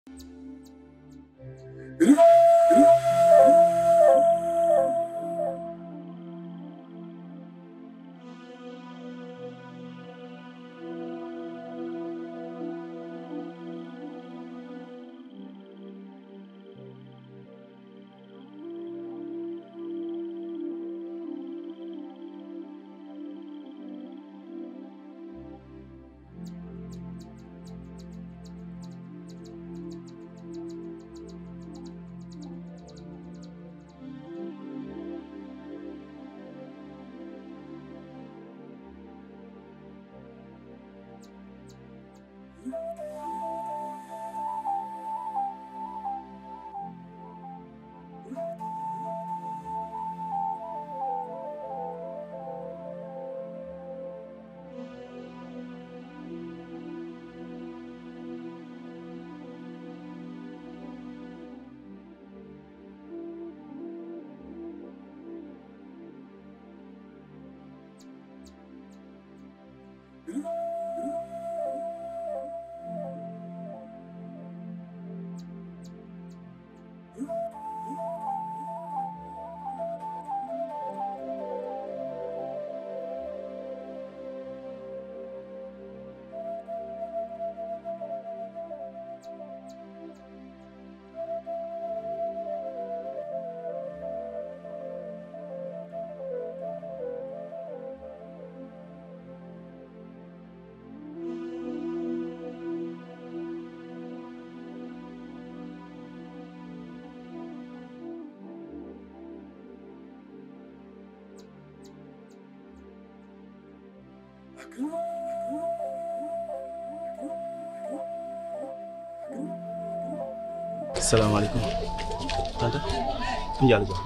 Assalamualaikum. Tante, penjara gua.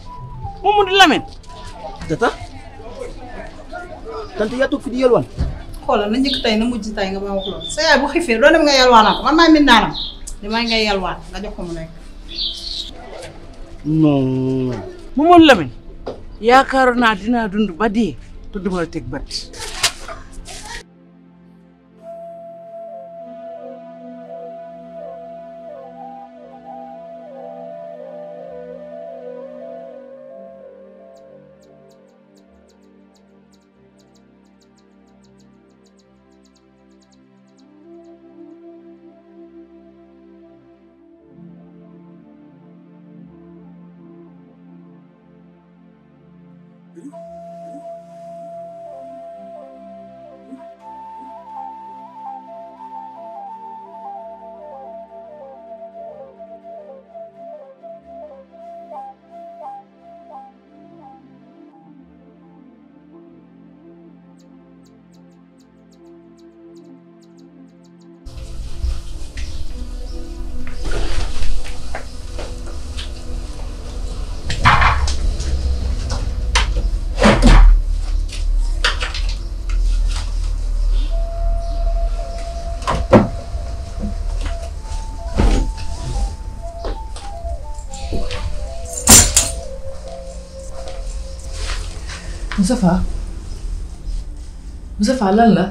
Mamadou Lamine. Tata? Tante yaa toog fi di yalwaan. Xoolal na njëkk tey na mujj tey nga ma wax loolu. Sa yaay bu xiifee doo dem nga yalwaanal ko man maay mindaanam. Damay ngay yalwaan nga jox ko mu lekk. Non. Mamadou Lamine. Yaakaaroon naa dinaa dund ba dee te duma la teg bët. Moustapha lan la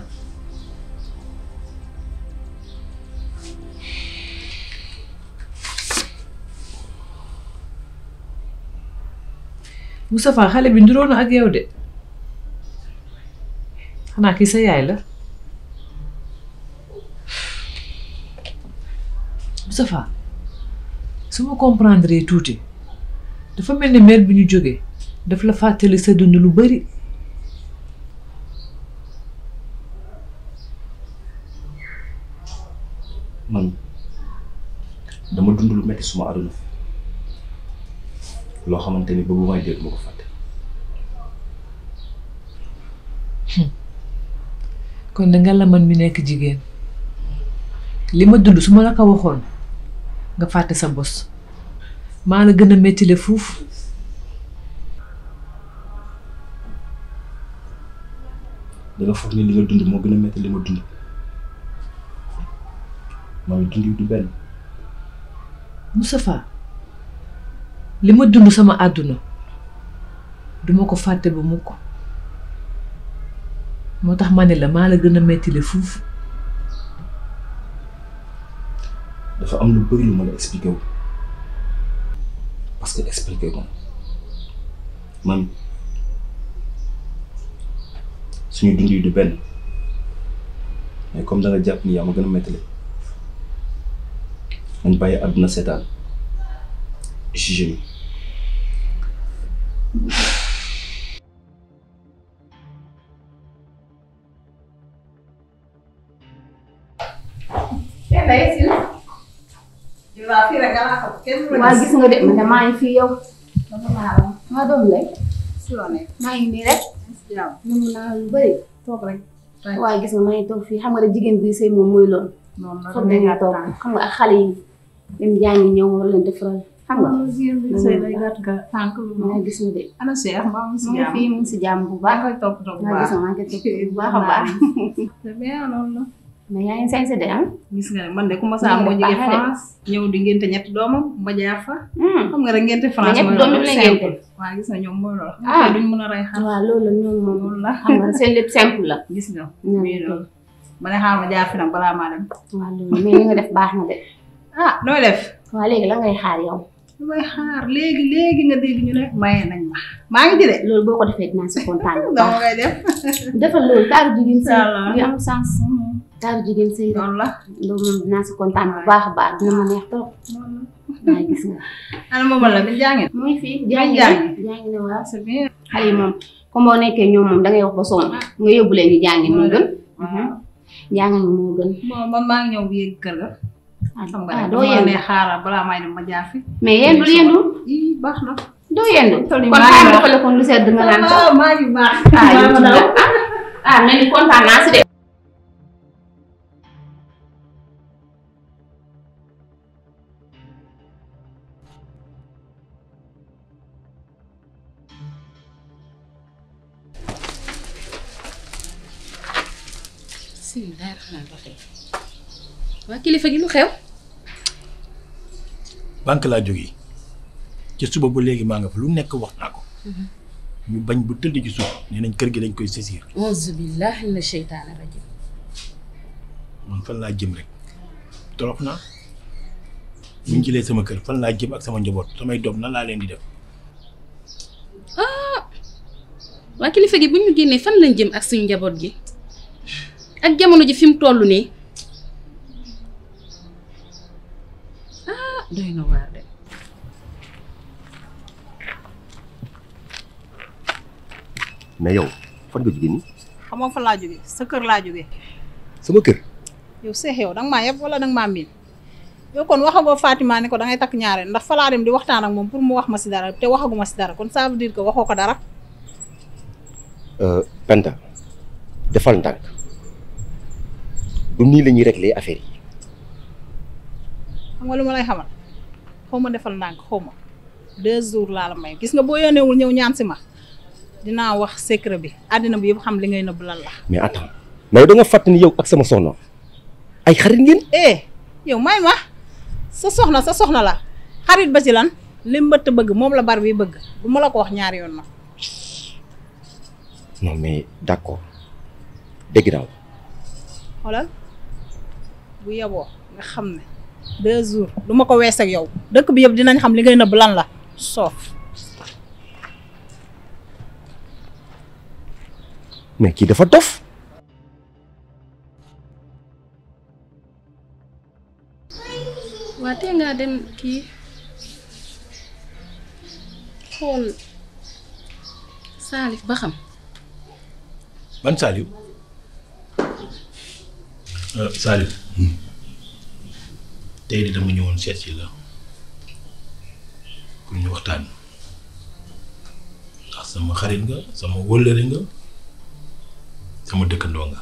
Moustapha xale bi nduróo na ak yow de xanaa kii sa yaay la Moustapha su ma comprendre tuuti dafa mel ni mère bi ñu jógee daf la fàttali sa dund lu bari man dama dund lu metti suma àdduna loo xamante ni boobu may dégg ma ko fàtte. kon da nga la man mi nekk jigéen li ma dund su ma la ko waxoon nga fàtte sa bos maa la gën a metti le fuuf. danga foog ni li nga dund moo gën a metti li ma dund mooy dund du benn. Moustapha li ma dund sama àdduna duma ko fàtte ba mukk moo tax ma ne la maa la gën a metti le fuuf. dafa am lu bëri lu ma la expliqué wu parce que expliqué ko man suñu dund yi du benn mais comme da nga jàpp ni yaa ma gën a méttale nañ bàyyi àdduna seetaan jugé mi. waa gis nga de man maa ngi fii yow. maa doon lay. maa ngi nii rek. ñu naa lu bëri. toog rek. waaye gis nga maa ngi toog fii xam nga ne jigéen bi sëy moom mooy loolu. foog dañuy toog xam nga ak xale yi dem jàngi ñëw war leen defaral xam nga. jigéen bi sëy day gàtt ka tànk lu maa gis nga de. ana Cheikh mbaa mu si maa ngi jàmm fii mu ngi si jàmm bu baax. koy topp bu maa baax gis nga maa ngi koy topp bu baax a baax. c'est bien loolu la. mais yaa ngi sañse de ah. gis nga ne man de ku ma saa moo jógee France ñëw di ngénte ñetti doomam ma jaar fa. xam nga rek ngénte France ñetti doom yi la ngénte. waaw gis nga ñoom mooy loolu. ah duñ mën a rey xar. waaw loolu la ñoom moom loolu la xam nga seen lépp simple la. gis nga. ñoom muy loolu. ma ne xaaral ma jaar fi nag balaa maa dem. waaw loolu mais li nga def baax na de. ah nooy def. waaw léegi la ngay xaar yow. lu may xaar léegi nga dégg ñu ne maye nañ ma maa ngi ci de. loolu boo ko defee dinaa si kontaan bu dama baax. koy def. defal loolu taaru jigéen sëy Inch'Allah. yu am sens. taaru jigéen sëy rek. loolu la. loolu moom dinaa si kontaan bu baax a baax dina ma neex trop. waaye gis nga. ana moom la bi jàngee. mu ngi fii jàngi. jàngi ne waaw. c'est bien. xale yi moom comme boo nekkee ñoom moom dangay wax ba sonn nga yóbbu leen ñu jàngi moo gën. jàngi moo gën. bon man maa ngi ñëw bu yegg kër ga. xam nga ah ne doo dama yendu ne xaaral balaa may dem ma jaar fi. mais yendul yendul ii baax na. doo yendu. Tol yi kon maa ngi xaaral baax. defal ko lu sedd nga naan ko. waaw maa ngi baax. ah maa ma daw. mel ni kontaan naa si de. bismillaahi rahmaani rahiim. waa kilifa gi lu xew. banque laa jógee ci suba ba léegi maa nga fa lu nekk wax naa ko. ñu bañ bu tëdd ci suuf nee nañ kër gi dañ koy saisir. auzu billaahi mina sheytaani rajiim. man fan laa jëm rek torox naa buñ jëlee sama kër fan laa jëm ak sama njaboot samay doom nan laa leen di def. waa kilifa gi bu ñu génnee fan lañ jëm ak suñu njaboot gi ak jamono ji fi mu toll nii doy na waar de. mais yow fan nga jógee nii. xam nga fa laa jógee sa kër laa jógee. sama kër. yow Cheikh yow danga maa yeb wala danga maa miin yow kon waxagoo Fatima ne ko dangay takk ñaareel ndax fa laa dem di waxtaan ak moom pour mu wax ma si dara te waxaguma si dara kon ça veut dire que waxoo ko dara. Penda defal ndànk du nii la ñuy régler affaire yi. xam nga lu ma lay xamal xaw ma defal ndànk xaw ma 2 jours laa la may gis nga boo yónneewul ñëw ñaan si ma dinaa wax secret bi àddina bi yëpp xam li ngay nëbb lan la. mais attends mais da nga fàttali ni yow ak sama soxna ay xarit ngeen. yow may ma sa soxna la xarit ba ci lan li mbëtt bëgg moom la bar bi bëgg du ma la ko wax ñaari yoon nag. non mais d'accord dégg naa la. xoolal bu yeboo nga xam ne 2 jours du ma ko wees ak yow dëkk bi yëpp dinañ xam li ngay nëbb lan la soof. mais kii dafa dof. waa tee ngaa dem kii xool Salif ba xam. ban Salif. Salif. tey di dama ñëwoon seet si la pour ñu waxtaan ndax sama xarit nga sama wëllëre nga sama dëkkandoo nga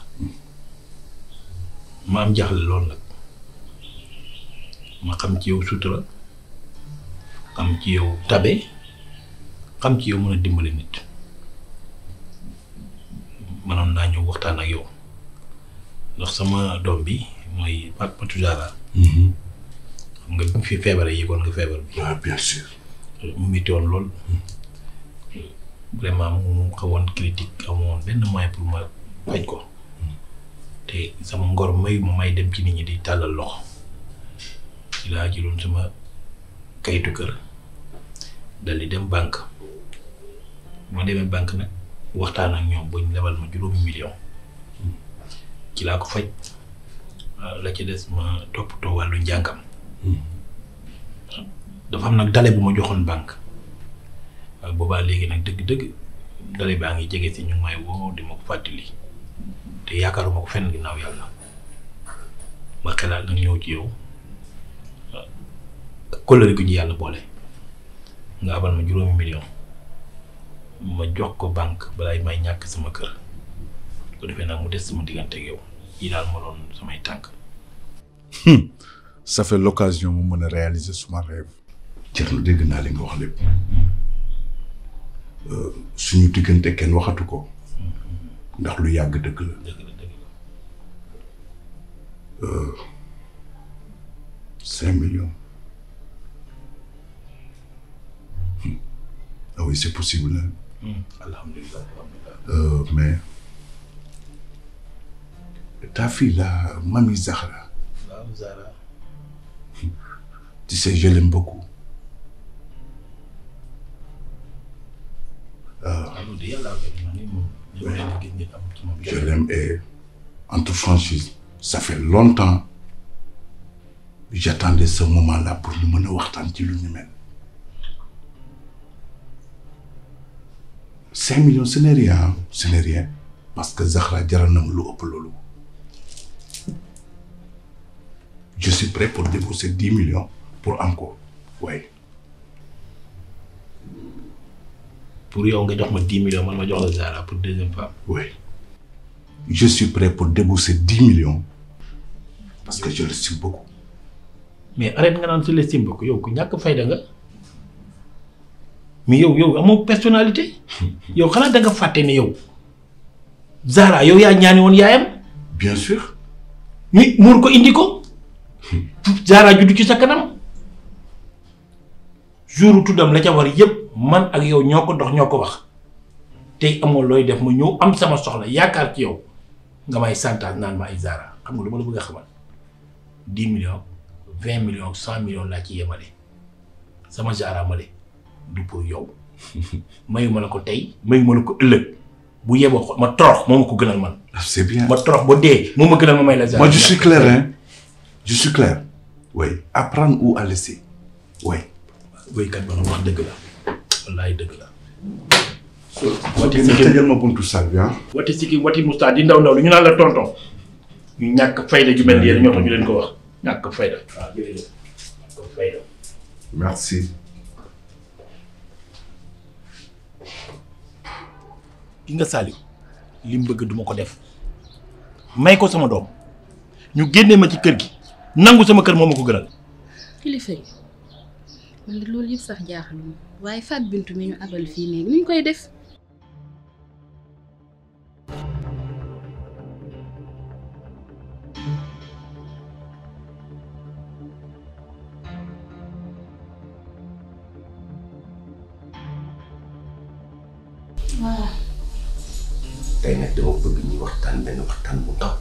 ma am jaaxle lool nag ma xam ci yow sutura xam ci yow tabe xam ci yow mën a dimbali nit manoon naa ñëw waxtaan ak yow ndax sama doom bi mooy Fatou Zahra xam nga bi mu fi feebaree yëgoon nga feebar bi. ah bien sûr. mu metti woon lool vraiment mu xawoon critique amoon benn moyen pour ma faj ko te sama ngor may dem ci nit ñi di tàllal loxo ci laa jëloon sama kayitu kër dal di dem banque moo demee banque nag waxtaan ak ñoom ba ñu lebal ma 5 millions ci laa ko faj la ci des ma toppatoo wàllu njàngam dafa am nag dale bu ma joxoon banque boobaa léegi nag dëgg-dëgg dale baa ngi jege si ñu may woo di ma ko fàttali te yaakaaruma ko fenn ginnaaw yàlla ma xelaat nag ñëw ci yow kóllëre gu ñu yàlla boole nga abal ma 5 millions ma jox ko banque balaay may ñàkk sama kër ko defee nag mu des sama diggante ak yow yi daal ma doon samay tànk. Ça fait l'occasion mu mën a réaliser suma rêve. Thierno dégg naa li nga wax lépp suñu diggante kenn waxatu ko ndax lu yàgg dëgg la. dëgg la. 5 millions. Ah oui, c'est possible. Alhamdulillah. Mais ta fille là, Mamie Zahra. Zahra. Tu sais, je l'aime beaucoup. Je l'aime et en toute franchise, ça fait longtemps que j'attendais ce moment-là pour nous mener waxtaan ci lu ñu mel. 5 millions, ce n'est rien, ce n'est rien. Parce que Zahra jaral na ma lu ëpp loolu. Je suis prêt pour débourser 10 millions pour encore. Oui. Pour yow nga jox ma 10 millions man ma jox la Zahra pour deuxième femme. Oui. Je suis prêt pour débourser 10 millions parce que je l'estime beaucoup. Mais arrête nga naan si l'estime beaucoup yow ku ñàkk fayda nga. Mais yow amoo personnalité. yow xanaa da nga fàtte ne yow Zahra yow yaa ñaani woon yaayam. Bien sûr. mi muur ko indi ko. Zahra juddu ci sa kanam. jour tuddam la ca war yëpp man ak yow ñoo ko dox ñoo ko wax tey amoo looy def ma ñëw am sama soxla yaakaar ci yow nga may santaat naan ma ay Zahra xam nga lu ma la bëgg a xamal 10 millions 20 millions 100 millions laa ci yemale sama Zahra male du pour yow mayuma la ko tey mayuma la ko ëllëg bu yeboo ma torox moo ma ko gënal man. C'est bien. ma torox ba dee moo ma gënal ma may la Zahra. Moi je suis clair hein. Je suis clair. Oui. À prendre ou à laisser. Oui. Woykat ba nga wax dëgg la wallaay dëgg la. wati si tëjal ma buntu salle bi ah. wati si wati musta di ndaw lu ñu naan la tonton ñu ñàkk fayda ju mel ni yéen ñoo tax ñu leen ko wax ñàkk fayda. waaw jërëjëf ñàkk fayda. Merci. ki nga Saliou li mu bëgg duma ko def may ko sama doom ñu génnee ma ci kër gi nangu sama kër moo ma ko gënal. kilifa yi man de loolu yëpp sax jaaxaluma waaye Fatou Bintou mi ñu abal fii néegi nuñ koy def. waaw. tey nag dama bëgg ñu waxtaan benn waxtaan bu ndaw.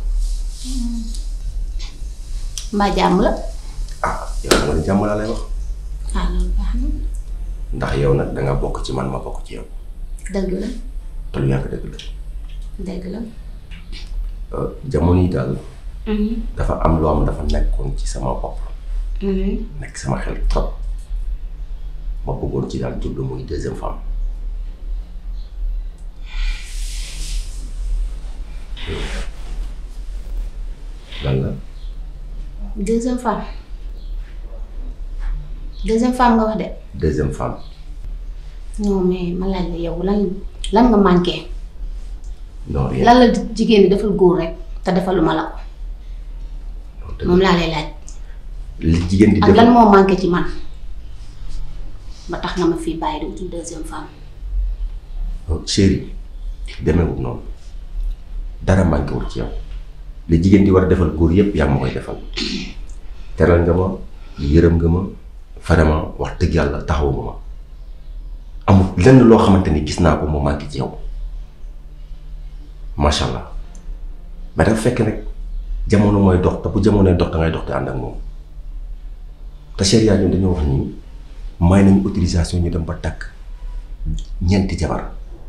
mbaa jàmm la. ah yow xam nga ne jàmm laa lay wax. ah loolu baax na. ndax yow nag da nga bokk ci man ma bokk ci yow. dëgg la. te lu yàgg dëgg la. dëgg la. jamono yi daal. dafa am loo am dafa nekkoon ci sama bopp. nekk sama xel trop. ma bëggoon ci daal jublu muy deuxième femme. lan la. deuxième femme. deuxième femme nga wax de. deuxième femme. non mais ma laaj la yow lan nga manqué. non rien. lan la jigéen ñi defal góor rek te defaluma la ko. moom laa lay laaj. li jigéen di ak def lan moo manqué ci man ba tax nga ma fii bàyyi di utul deuxième femme. chérie demeewul noonu dara manqué wul ci yow li jigéen di war a defal góor yépp yaa ma koy defal teral nga ma yërëm nga ma vraiment wax dëgg yàlla taxawu nga ma amul lenn loo xamante ni gis naa ko mu manqué ci yow macha allah mais dafa fekk nag jamono mooy dox te bu jamonoy dox da ngay dox te ànd ak moom te sharia ñun dañoo wax ni may nañ autorisation ñu dem ba takk ñeenti jabar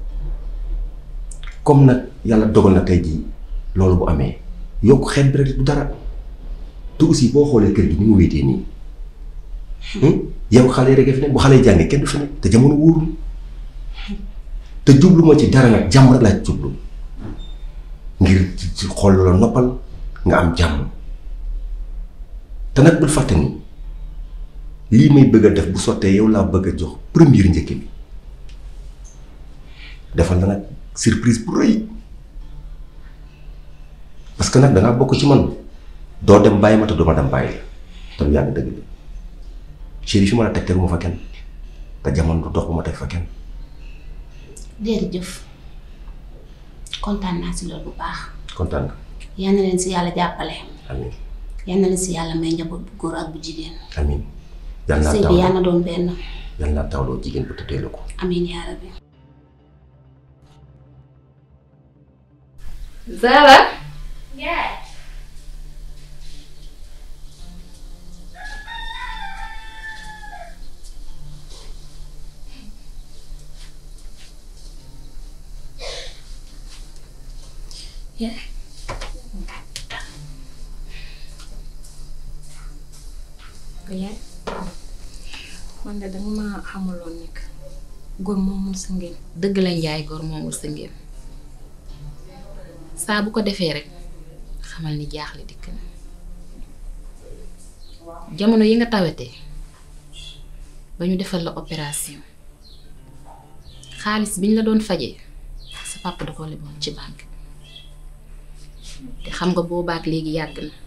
comme nag yàlla dogal na tey jii loolu bu amee yokk xeet bi rek du dara te aussi boo xoolee kër gi ni mu wéetee nii yow xale yi rek fi ne bu xale yi jàngee kenn du fi ne te jamono wóorul te jublu ma ci dara nag jàmm rek laa ci jublu ngir ci xool la noppal nga am jàmm te nag bul fàtte ni lii may bëgg a def bu sottee yow laa bëgg a jox première njëkk bi defal la nag surprise bu rëy parce que nag dangaa bokk ci man doo dem bàyyi ma te duma dem bàyyi la te lu yàgg dëgg la chéri fi ma la teg teguma fa kenn te jamono du dox bu ma teg fa kenn. jërëjëf kontaan naa si loolu bu baax. kontaan nga. yal na leen si yàlla jàppale. amiin. yal na leen si yàlla may njaboot bu góor ak bu jigéen. amiin. yal naa sëy bi yal na doon benn. yal naa tawloo jigéen bu tëddee la ko. amiin yaa rabbi. Zara. yaay. yaay. yaay. man de danga ma xamaloon nekk góor moomul sa ngeen. dëgg la njaay góor moomul sa ngeen saa bu ko defee rek xamal ni jaaxle dikk na jamono yi nga tawetee ba ñu defal la opération xaalis biñ la doon fajee sa papa da ko leboon ci banque te xam nga boobaak léegi yàgg na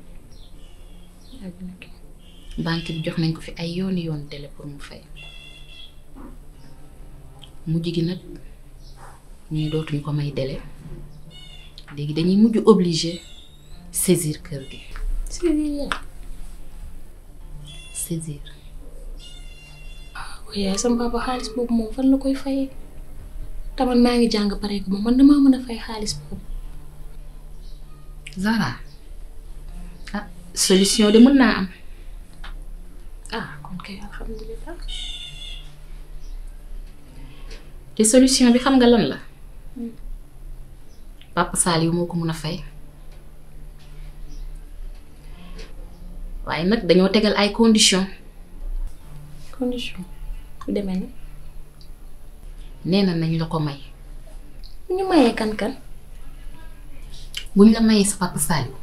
banque bi jox nañ ko fi ay yoon délai pour mu fay mujj gi nag ñuy dootuñ ko may délai léegi dañuy mujj obligé saisir kër gi. saisir. waaw yaay sama papa xaalis boobu moom fan la koy fayee taman maa ngi jàng pare ko moom man damaa mën a fay xaalis boobu. Zara ah solution de mën naa am. ah kon kay alhamdulilah. te solution bi xam nga lan la. Papa Saliou moo ko mën a fay waaye nag dañoo tegal ay conditions. condition bu demee ne. nee na nañ la ko may. bu ñu mayee kan. buñ la mayee sa Papa Saliou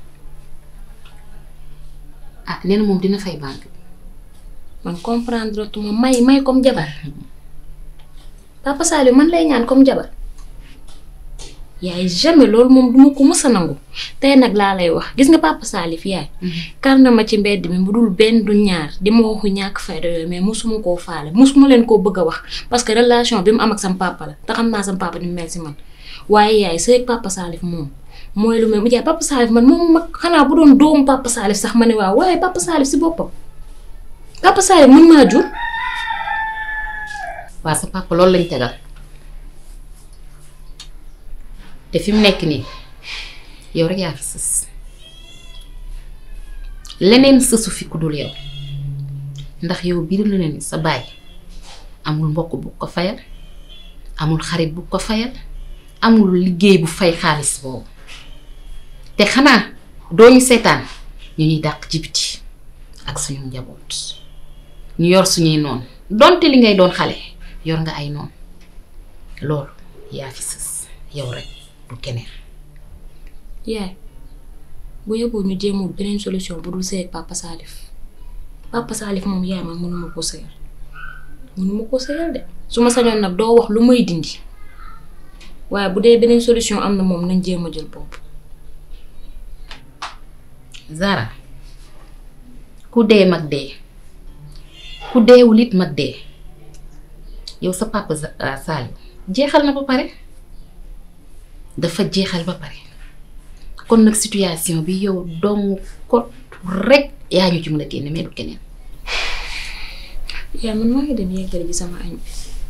ah nee na moom dina fay banque. man comprendre tuma may comme jabar Papa Saliou man lay ñaan comme jabar. yaay jamais loolu moom duma ko mës a nangu tey nag laa lay wax gis nga Papa Salif yaay. kar na ma ci mbedd mi bu dul benn du ñaar di ma waxu ñàkk fayda yooyu mais mosuma koo faale mosuma leen koo bëgg a wax parce que relation bi mu am ak sam papa la te xam naa sam papa ni mu mel si man waaye yaay sëy Papa Salif moom mooy lu mel mu jaay Papa Salif man moom mag xanaa bu doon doomu Papa Salif sax ma ne waaw waaye Papa Salif si boppam Papa Salif mën maa jur. waa sa papa loolu lañ tegal. te fi mu nekk nii yow rek yaa fi sës leneen sësu fi ku dul yow ndax yow biir la ne sa baay amul mbokk bu ko fayal amul xarit bu ko fayal amul liggéey bu fay xaalis boobu te xanaa doo ñu seetaan ñu ñuy dàq ci biti ak suñu njaboot ñu yor suñuy noonu donte li ngay doon xale yor nga ay noonu loolu yaa fi sës yow rek. keneen yaay bu yóbboo ñu jéemul beneen solution bu dul sëy Papa Salif moom yaay man mënuma ko sëyal de su ma sañoon nag doo wax lu may dindi waaye bu dee beneen solution am na moom nañ jéem a jël boobu. Zara ku dee mag dee ku deewul it mag dee yow sa Papa Saliou jeexal na ba pare. dafa jeexal ba pare kon nag situation bi yow dong ko rek yaa ñu ci mën a génne mais du keneen. yaa man maa ngi dem yeggale ji sama añ bi.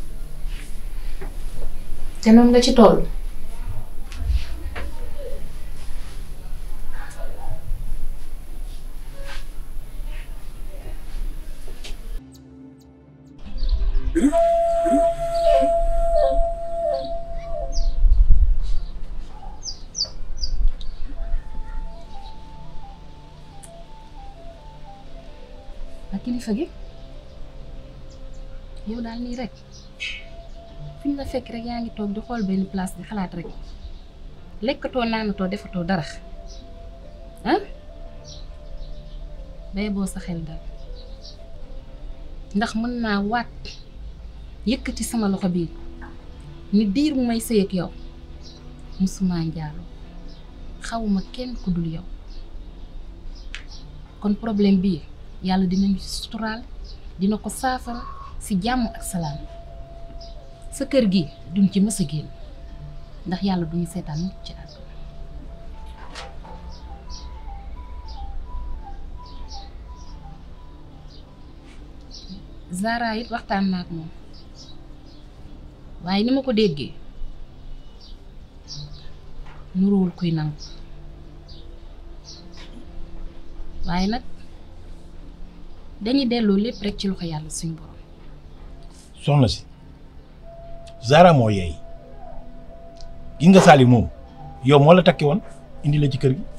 te noonu nga ci toll. kilifa gi yow daal nii rek fi ñu la fekk rek yaa ngi toog di xool benn place di xalaat rek lekkatoo naanatoo defatoo dara ah bay boo sa xel dal ndax mën naa waat yëkkati sama loxo bii ni diir mu may sëy ak yow musuma njaaloo xawuma kenn ku dul yow kon problème bii yàlla dinañu suturaal dina ko saafara si jàmm ak salaam sa kër gi duñ ci mës a génn ndax yàlla duñu seetaan nit ci àdduna Zara it waxtaan naa ak moom waaye ni ma ko déggee nuruwul kuy nangu waaye nag dañuy delloo lépp rek ci loxo yàlla suñu borom. soxna si Zara moo yeey gis nga Saliou moom yow moo la takki woon indi la ci kër gi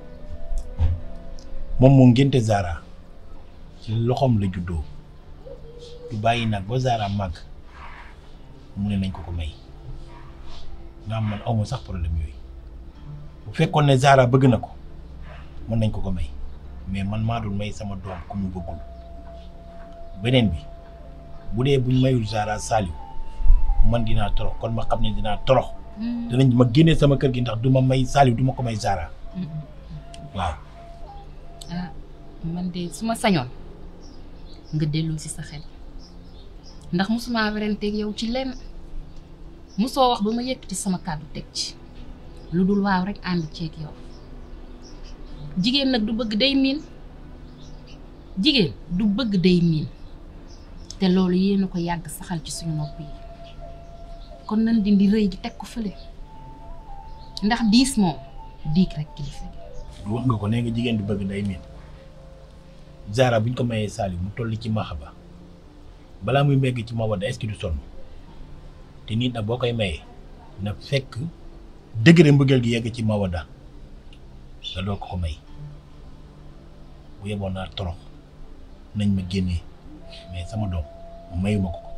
moom moo ngénte Zara ci loxoom la juddoo du bàyyi nag ba Zara màgg mu ne nañ ko ko may nga am man awma sax problème yooyu bu fekkoon ne Zara bëgg na ko mën nañ ko ko may mais man maa dul may sama doom ku mu bëggul beneen bi bu dee buñ mayul Zara Saliou man dinaa torox kon ma xam ne dinaa torox danañ ma génnee sama kër gi ndax du ma may Saliou du ma ko may Zara waaw ah man de su ma sañoon nga delloo si sa xel ndax musuma werenteeg yow ci lenn musoo wax ba ma yëkkati sama kàddu teg ci lu dul waaw rek ànd ceeg yow jigéen nag du bëgg day miin jigéen du bëgg day miin te loolu yéen a ko yàgg saxal ci suñu nopp yi kon nan dindi rëy gi teg ko fële ndax diis moom diig rek kilifa gi wax nga ko nee nga jigéen du bëgg day miin Zara buñ ko mayee Saliou mu toll ci maxaba balaa muy megg ci mawada est-ce que du sonn te nit nag boo koy mayee na fekk degré mbëggeel gi yegg ci mawada nga doo ko may bu yeboon naa torox nañ ma génnee mais sama doom mayuma ko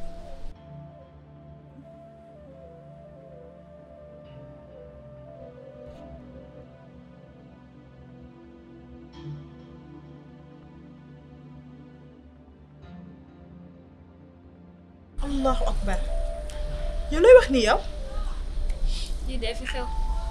allahu akbar yow lay wax ni yow lii dee fi xew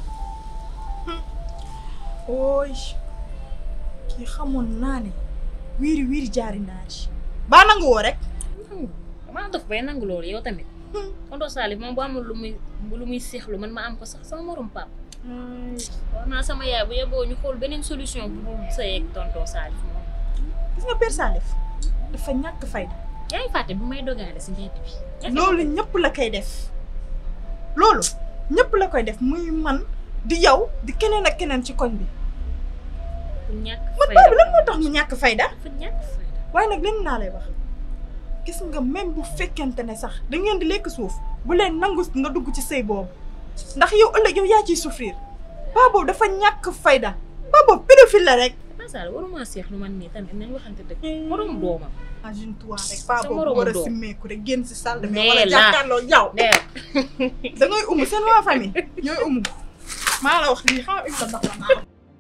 ooy kii xamoon naa ne wiiri jaari naari baa nangu woo rek maa dof bay nangu loolu yow tamit tonton Salif moom bu amul lu muy seexlu man ma am ko sax sama morom pap wax naa sama yaay bu yeboo ñu xool beneen solution bu sëy ak tonton Salif moom gis nga Père Salif dafa ñàkk fayda yaa ngi fàtte bu may dogaale si mbedd bi loolu ñëpp la koy def loolu ñëpp la koy def muy man di yow di keneen ak keneen ci koñ bi ñàkk man fayda paa bi lan moo tax mu ñàkk fayda dafa ñàkk fayda waaye nag leen naa lay wax gis nga même bu fekkente ne sax da ngeen di lekk suuf bu leen nangu nga dugg ci sëy boobu ndax yow ëllëg yow yaa ciy souffrir paa boobu dafa ñàkk fayda paa boobu pédophile la rek Sall waruma seex lu man nii tamit nañ waxante dëgg morom doomam imagine toi rek paa Sa boobu moromu war a doom. simmeeku rek génn si salle de bain Nee wala la. jàkkaarloo yow leer da ngay umu seen waa famille ñooy umu maa la wax lii xam nga sa ndox la maa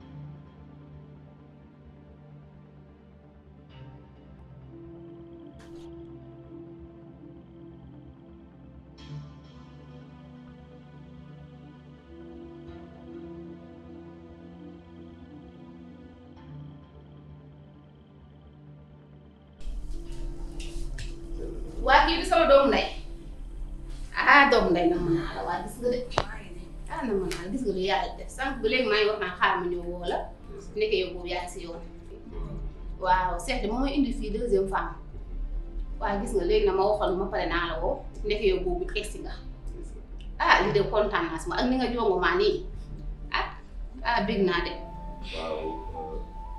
waa kii bi sama doomu ndey ah doomu ndey na mën naa la waa gis nga de ah na mën naa gis nga lu yàlla def sànq ba léegi maa ngi wax naa xaar ma ñëw woo la nekk yow boobu yaa ngi si yoon waaw Cheikh de moo indi fii deuxième femme waaw gis nga léegi na ma waxoon ma pare naa la woo nekk yow boobu egsi nga ah li de kontaan naa si ma ak ni nga jongo maa nii ah bég naa de waaw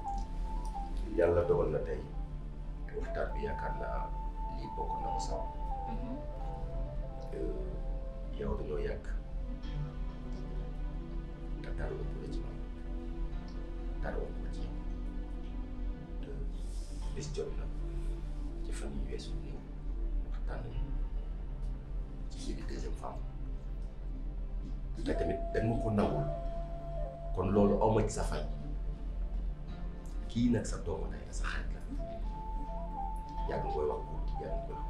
yàlla dogal na tey waxtaan bi yaakaar naa lii bokk na ko sax yow dañoo yàgg te dara ëpp la ci man dara ëpp la ci yow te bis jot na ci fan yu weesu nii waxtaan nañu ci biir deuxième femme te tamit dañ ma ko nangul kon loolu aw ma ci sa fay kii nag sa doomu day la sa xarit la yàgg nga koy wax ko yàgg nga koy wax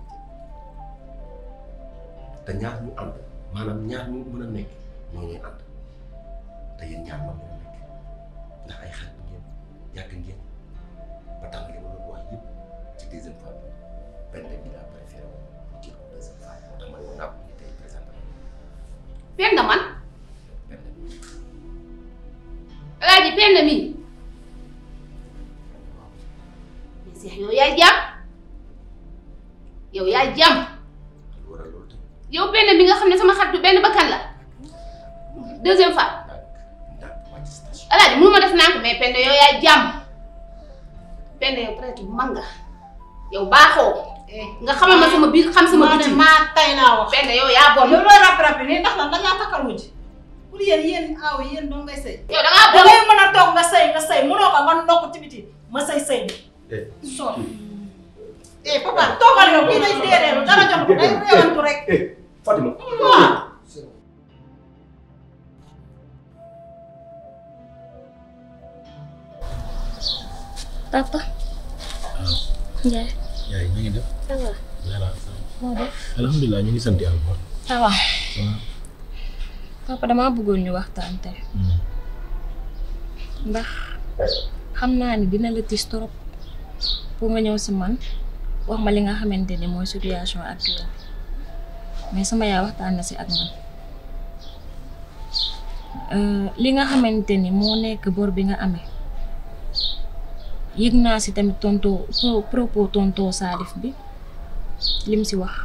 te ñaar ñu ànd maanaam ñaar ñu mën a nekk ñoo ñuy ànd te yéen ñaar mën ngeen nekk ndax ay xarit ngeen yàgg ngeen ba tax li ma doon wax yëpp ci deuxième fois benn bi laa préféré woon mu jël ko deuxième fois moo tax ma ne naa ko ñu tey présenté Penda man Alaaji Penda mi mais Cheikh yow yaay jàmm yow yaay jàmm yow Penda bi nga xam ne sama xaritu benn bakkan la deuxième fois Alaaji mënu ma def naa ko mais Penda yow yaay jàmm Penda yow traité bu mag nga yow baaxoo nga xamal ma sama biir xam sama biti maa tay naa wax Penda yow yaa bon yow looy rap nii ndax lan dangaa takkal wujj pour yéen aaw yéen doo ngay sëy yow dangaa bon dangay mën a toog nga sëy mënoo ko nga ndokk ci biti ma sëy bi so papa toogal yow kii day déeréeru dara jox ko day réewantu rek Fatima Papa. Ndiaye. yaay ñu ngi def. Ça va. voilà. moo def. alhamdulilah ñu ngi sant yàlla bu baax. Ça va. Papa damaa bëggoon ñu waxtaan tey. ndax xam naa ni dina la tiis trop pour nga ñëw si man wax ma li nga xamante ni mooy situation actuelle mais sama yaay waxtaan na si ak man li nga xamante ni moo nekk bor bi nga amee yëg naa si tamit propos tonto Salif bi lim si wax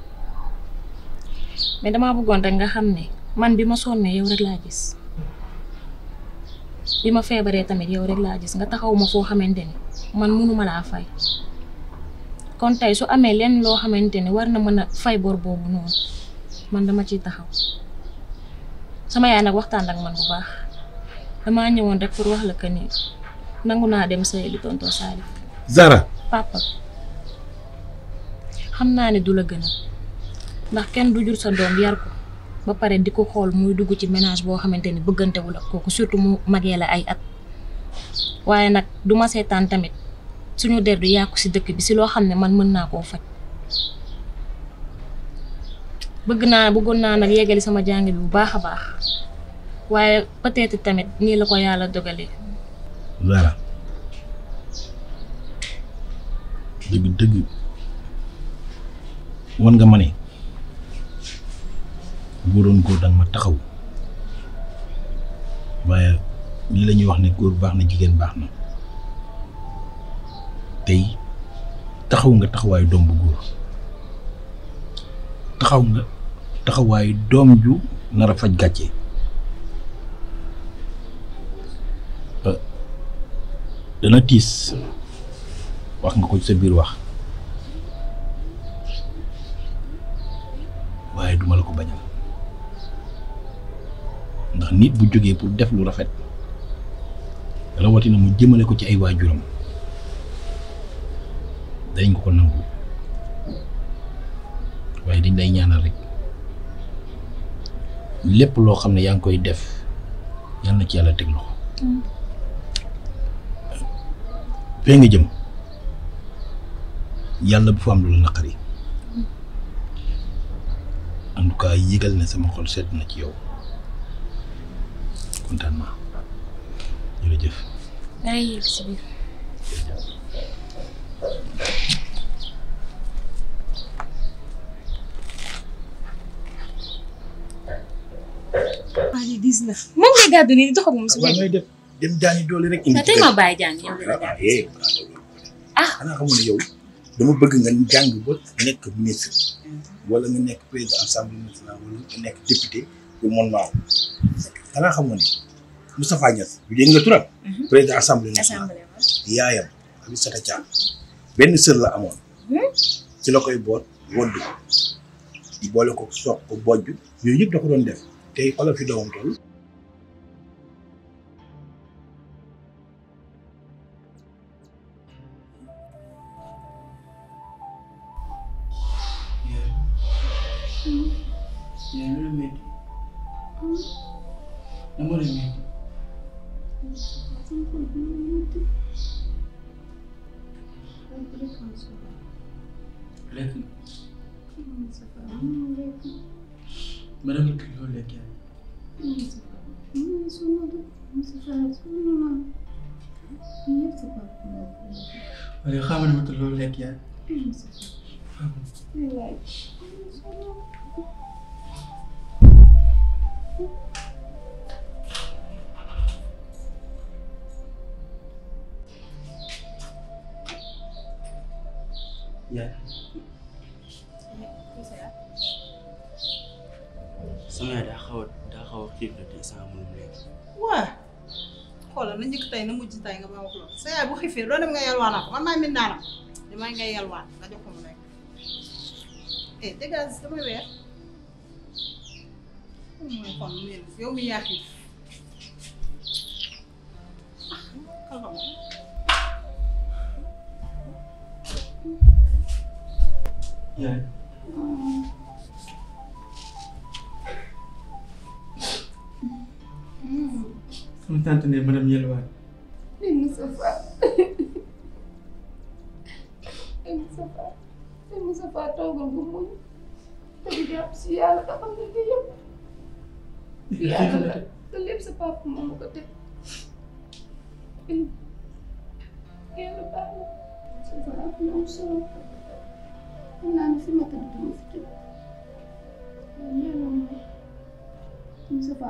mais damaa bëggoon rek nga xam ne man bi ma sonnee yow rek laa gis bi ma feebaree tamit yow rek laa gis nga taxaw ma foo xamante ni man mënuma laa fay kon tey su amee lenn loo xamante ni war na mën a fay bor boobu noonu man dama ciy taxaw sama yaay nag waxtaan ak man bu baax damaa ñëwoon rek pour wax la que ni nangu naa dem sëy li tonto Salif. Zara. Papa xam naa ne du la gën ndax kenn du jur sa doom yar ko ba pare di ko xool muy dugg ci ménage boo xamante ni bëggantewul ak kooku surtout mu magee la ay at waaye nag du ma seetaan tamit suñu der du yàqu si dëkk bi si loo xam ne man mën naa koo faj bëggoon naa nag yeggali sama jàng bi bu baax a baax waaye peut-être tamit nii la ko yàlla dogalee. Zara dëgg wan nga ma ne boo doon góor danga ma taxaw waaye lii la ñuy wax ne góor baax na jigéen baax na tey taxaw nga taxawaayu doom bu góor taxaw nga taxawaayu doom ju nar a faj gàcce dana tiis wax nga ko ci sa biir wax waaye duma la ko bañal ndax nit bu jógee pour def lu rafet rawatina mu jëmale ko ci ay waajuram dañ ko nangu waaye dañ lay ñaanal rek lépp loo xam ne yaa ngi koy def yal na ci yàlla teg loxo fee nga jëm yàlla bu fa am lu la naqari en tout cas yëgal na sama xol sedd na ci yow kontaan naa jërëjëf. daa yëg si biir. Aliou dis na. moom ngay gàddu nii di dox ak moom si waaw may def dem daani doole rek. indi tey ma bàyyi jàng yow dina jàng. xanaa xamoon ne yow dama bëgg nga jàng ba nekk ministre wala nga nekk président assemblée nationale wala nga nekk député pour mon maaw xanaa xamoon ne Moustapha Niasse bu dégg nga turam. président assemblée nationale yaayam Aminata Thiam benn sër la amoon. ci la koy boot wodd ko di boole ko soq ko bojj yooyu yëpp da ko doon def tey xoolal fi doomam toll. Madame Kilo lekk wala xaaral ma te loolu lekk yaay. yaay sama yaay daa xaw a xiif la te sama mënum lekk. waa xoolal na njëkk tey na mujj tey nga ma wax loolu sa yaay bu xiifee doo dem nga yalwaanal ko man maay min naanam damay ngay yalwaan nga jox ko mu lekk dégage damay weer mooy kon mu yël yow mi yaa xiif yaay sama tante ne madame Yelwaan. Moustapha toogal ko muñ te di jàpp si yàlla te xam ne lii yëpp yàlla la te lépp sa papa moo ma ko teg yàlla baax na Moustapha am na am solo xam naa ne fi ma tëdd dama fi tëdd waaye yàlla mooy Moustapha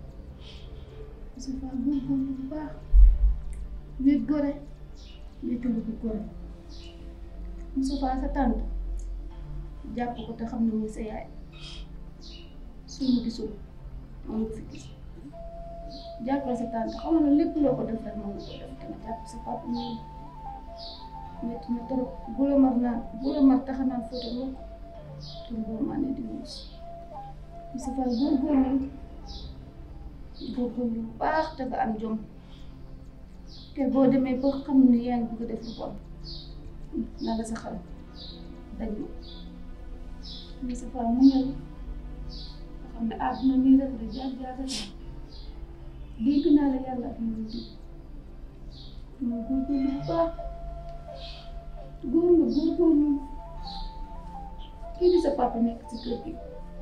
góorgóorlu bu baax nit gore nit bu gore Moustapha sa tante jàpp ko te xam ne mooy sa yaay suñu gisul moom nga fi gis jàppale sa tante xam na lépp loo ko def rek moom nga ko def te nga jàpp sa papa moom métti na trop bu la mar taxa naan fóote loo ko te boo maa ne di muus Moustapha góorgóorlu bu baax te nga am jom te boo demee ba xam ne yaa ngi bëgg a def lu bon na nga sa xel dañ ma Moustapha mu ñëw nga xam ne àdduna nii rek la jaar rek la dégg naa la yàlla ak ñu di moo góorgóorlu bu baax góorgóorlu kii di sa papa nekk ci kër gi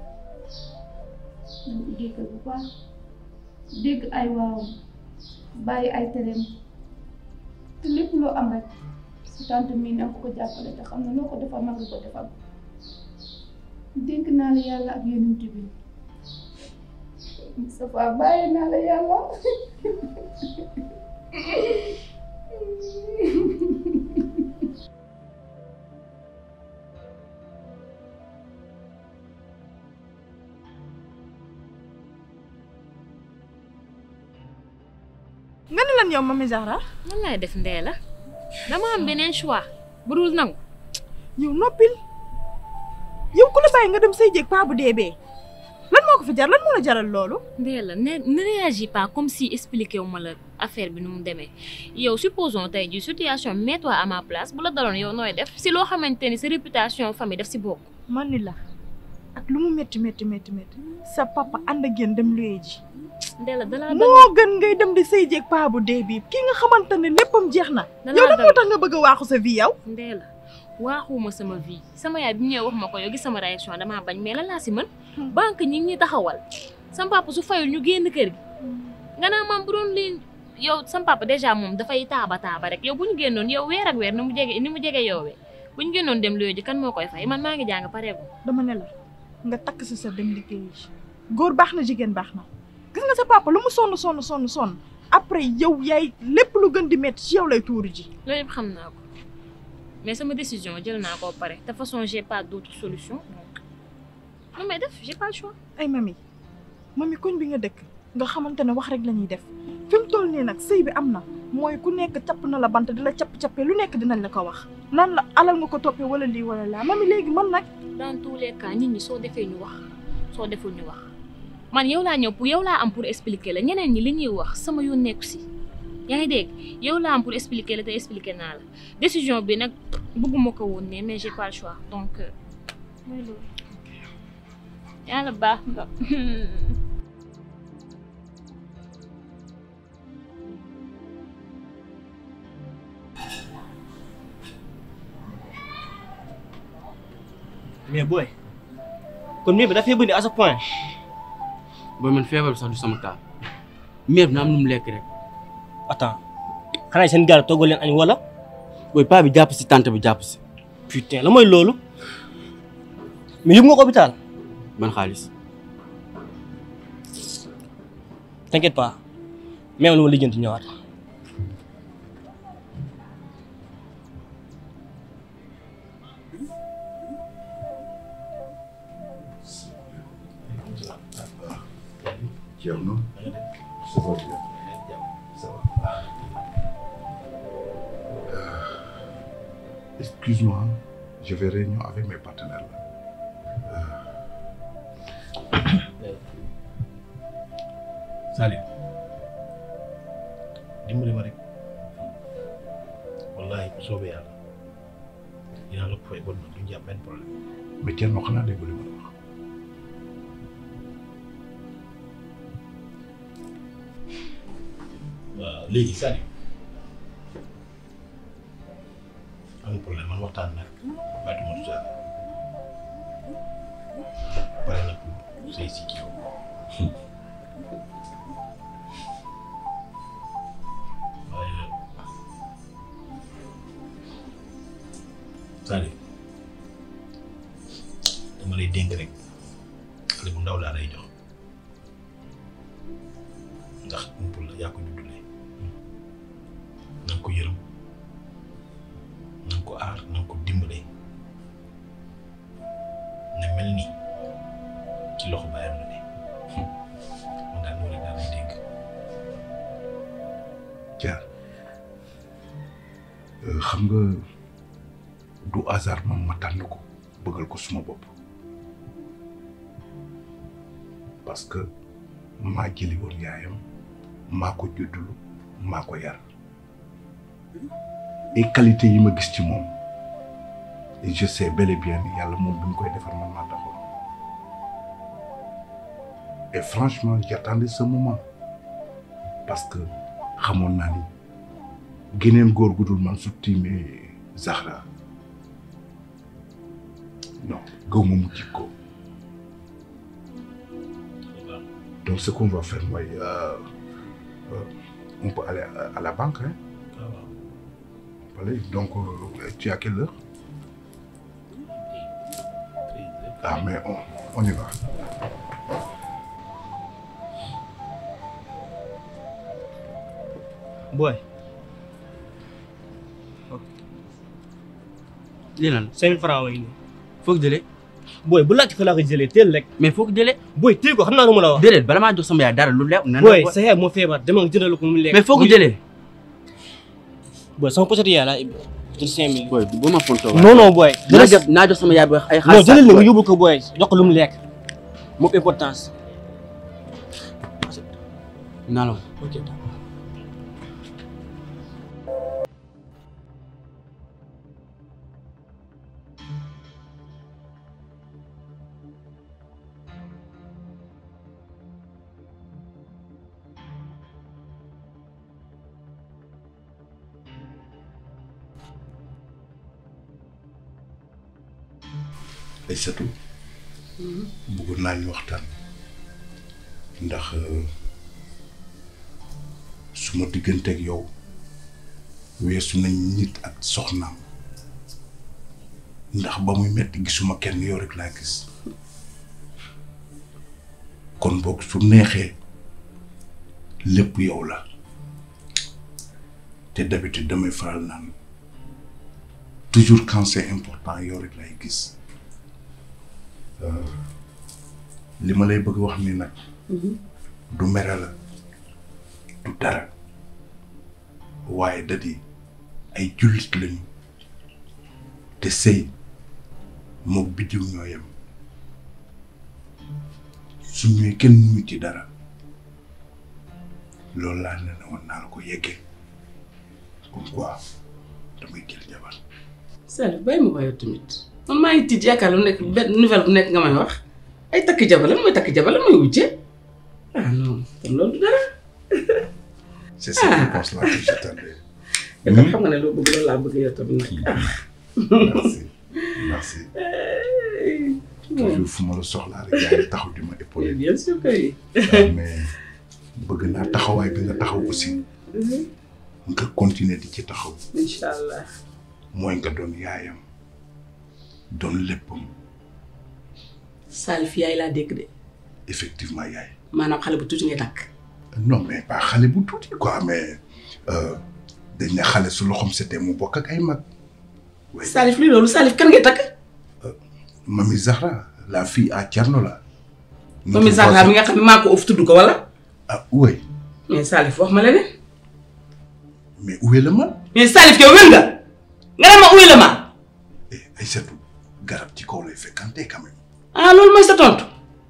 nañ ko déggal bu baax dégg ay waawam bàyyi ay tereem te lépp loo am rek si tante mii na ko jàppale te xam ne loo ko defal mag ko defal dénk naa la yàlla ak yonent bi Moustapha bàyyi naa la yàlla nga ne lan yow Mami Zahra lan lay def ndee la dama am beneen choix bu dul nangu yow noppil yow ku la bàyyi nga dem say jéeg paa bu dee bee lan moo ko fi jar lan moo la jaral loolu ndee la ne réagis pas comme si expliqué wu ma la affaire bi nu mu demee yow supposons tey ji situation mets-toi à ma place bu la daloon yow nooy def si loo xamante ni sa réputation famille daf si bokk man ni la ak lu mu métti sa papa ànd ak yéen dem luye ji Ndella dalaa moo gën ngay dem di sëy jeeg paa bu dee bii ki nga xamante ne léppam jeex na yow da moo tax nga bëgg a waaxu sa vie yow Ndella waaxuma sama vie sama yaay bi mu ñëwee wax ma ko yow gis sama réaction damaa bañ mais lan laa si mën banque ñi ngi taxawal sama papa su fayul ñu génn kër gi nga naa maam bu doon lii yow sama papa dèjà moom dafay taaba rek yow bu ñu génnoon yow weer ak weer ni mu jege yoowee bu ñu génnoon dem luye ji kan moo koy fay man maa ngi jàng pareegu dama ne la nga takk sa dem liggéey góor baax na jigéen baax na gis nga sa papa lu mu sonn après yow yaay lépp lu gën di métti ci yow lay tuuru ji loolu yëpp xam naa ko mais sama décision jël naa ko pare de toute façon j'ai pas d'autre solution donc lu may def j'ai pas le choix ay mami koñ bi nga dëkk nga xamante ne wax rek la ñuy def fi mu toll nii nag sëy bi am na mooy ku nekk capp na la bant di la capp-cappee lu nekk dinañ la ko wax nan la alal nga ko toppee wala lii wala laa mami léegi man nag dans tous les cas nit ñi soo defee ñu wax soo deful ñu wax man yow laa ñëw pour yow laa am pour expliquer la ñeneen ñi li ñuy wax sama yoon nekku si yaa ngi dégg yow laa am pour expliquer la te expliquer naa la décision bi nag bëgguma ko woon ne mais j'ai pas le choix donc mooy loolu yàlla baax na. mais booy kon miir bi dafay bëri à ce point. booy man feebar bi sax du sama cas miir bi na am lu mu lekk rek. attends xanaa seen gaal toggoo leen añ wala. booy paa bi jàpp si tante bi jàpp si. putain la mooy loolu mais yóbbu nga ko hôpital. ban xaalis. t'inquiète pas même lu ma lijjanti ñëwaat. Thierno, ça va bien. Ça va. Excuse-moi, je vais réunion avec mes partenaires là. Salut. dimbali ma rek wallahi bu soobee yàlla dinaa la ko fay bon nag duñ ci am benn problème. mais Thierno xanaa dégg li ma la wax. waaw léegi Sadio amul problème man waxtaan nag Fatou Moussa Sall pare na pour say si yow. waaye Sadio dama lay dénk rek xale bu ndaw laa lay jox ndax umpul la yaa ko juddulee na nga ko yërëm na nga ko aar na nga ko dimbale na mel ni ci loxo bàyyam la ne man daal loolu rek daal lay dégg. Thiar xam nga du hasard man ma tànn ko bëggal ko suma bopp parce que maa jëli woon yaayam maa ko juddulu maa ko yar et qualité yi ma gis ci moom et je sais bel et bien ni yàlla moom bi mu koy defar man maa taxoon et franchement j'attendais ce moment parce que xamoon naa ni geneen góor gu dul man su tiimee Zahra non gaw ma mu jikko donc ce qu'on va faire mooy on peut aller à la banque hein. Allez, donc tu es à quelle heure? Ah mais on y va. Boy. lii lan 5000 francs way nii. foo ko jëlee. booy bu laajte fa laa ko jëlee teel rek. mais foo ko jëlee. booy teel ko xam naa lu ma la wax. déedéet bala maa jox sama yaay dara lu leer. booy sa yaay moo feebar dama nga jëndal ko mu lekk. mais foo ko jëlee. booy sama pochette yaay laa ibbi. jël 5000. booy bu ma fontoo. non non booy. naa jox sama yaay bi ay xaalis. non jëlal la nga yóbbu ko booy jox ko lu mu lekk moom importance. naa la ok. ay satu bëggoon naa ñu waxtaan ndax suma digganteeg yow weesu nañ nit ak soxnaam ndax ba muy metti gisuma kenn yow rek laa gis kon boog su neexee lépp yow la te d'habitude damay faral naan toujours quand c'est important yow rek lay gis li ma lay bëgg wax ni nag du mere la du dara waaye da di ay jullit lañu te sëy mook biddiw ñoo yem su ñëwee kenn mënu ci dara loolu laa ne woon naa la ko yeggee comme quoi damay jël jabar. Salif bàyyi ma waaye tamit man maa ngi tiit yaakaar lu nekk benn nouvelle bu nekk nga may wax ay takk jabar lan mooy takk jabar lan mooy wujje non kon loolu du dara. c'est cette réponse-là que j'attendais. yow xam nga ne loo bëgg loolu laa bëgg yow tamit nag. merci merci. toujours fu ma la soxlaa rek yaa ngi taxaw di ma épauler. bien sûr que mais bëgg naa taxawaay bi nga taxaw aussi. nga continuer di ci taxaw. incha allah. mooy nga doon yaayam doon léppam. Salif yaay laa dégg de. effectivement yaay. maanaam xale bu tuuti ngay takk. non mais pas xale bu tuuti quoi mais dañ ne xale su loxoom setee mu bokk ak ay mag. Salif lii loolu Salif kan ngay takk. Mami Zahra la fille à Thierno la. Mami Zahra mi nga xam ne maa ko ëff tudd ko wala. ah oui. mais Salif wax ma leneen. mais où est le mal. mais Salif yow wér nga. nga ne ma où est le mal. ay setu garab ci kaw lay fekkante quand même. ah loolu mooy sa tontu.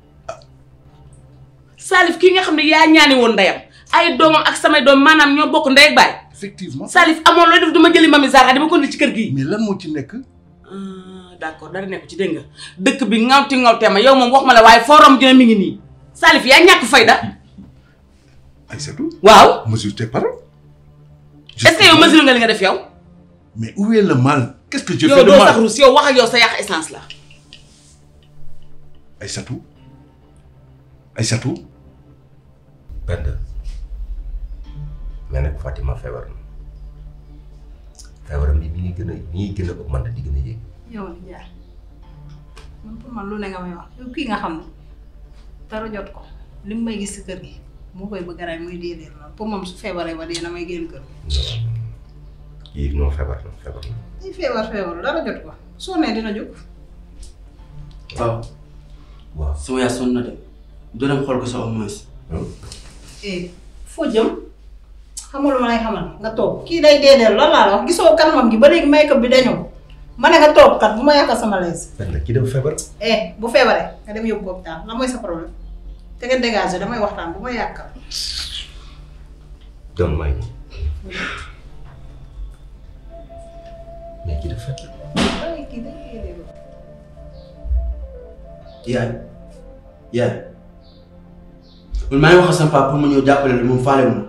Salif kii nga xam ne yaa ñaani woon ndeyam ay doomam ak samay doom maanaam ñoo bokk ndey ak baay. effectivement Salif amoon looy def dama jëli Mami Zahra dama ko indi ci kër gii. mais lan moo ci nekk. d'accord dara nekk ci dégg nga dëkk bi ŋawti ŋawtee ma yow moom wax ma la waaye forum dina mi ngi nii Salif yaa ñàkk fayda. Aïssatou. waaw mesure tes paroles. est-ce que yow mesure nga li nga def yow. mais où est le mal. qu'est-ce que je fais de mal yow doo sax rus yow wax ak yow sa yàq essence la. Aïssatou Aïssatou. Penda mais nag Fatima feebar na feebaram bi mi ngi gën a augmenté di gën a yéeg. yow Ndiaye man pour man lu ne nga may wax yow kii nga xam ne dara jot ko li mu may gis si kër gi moo koy bëgg a rey muy dee noonu pour moom su feebaree ba dee na may génn kër gi. yii non feebar na. ay feebar dara jot ko soo nee dina jóg. waaw sama yaay sonn na de doo dem xool ko sa au moins. foo jëm xamul ma lay xamal nga toog kii day deedeel lan laa la wax gisoo kanamam gi ba léegi make-up bi dañoo ma ne nga toog kat bu ma yàqal sama lees. kii dafa feebar. bu feebaree nga dem yóbbu hôpital lan mooy sa problème te nga dégagé damay waxtaan bu ma yàqal. doon may mais kii dafa feebar. kii day deedeel. yaay man maa ngi wax ak sama papa pour ma ñëw jàppale la moom faale mu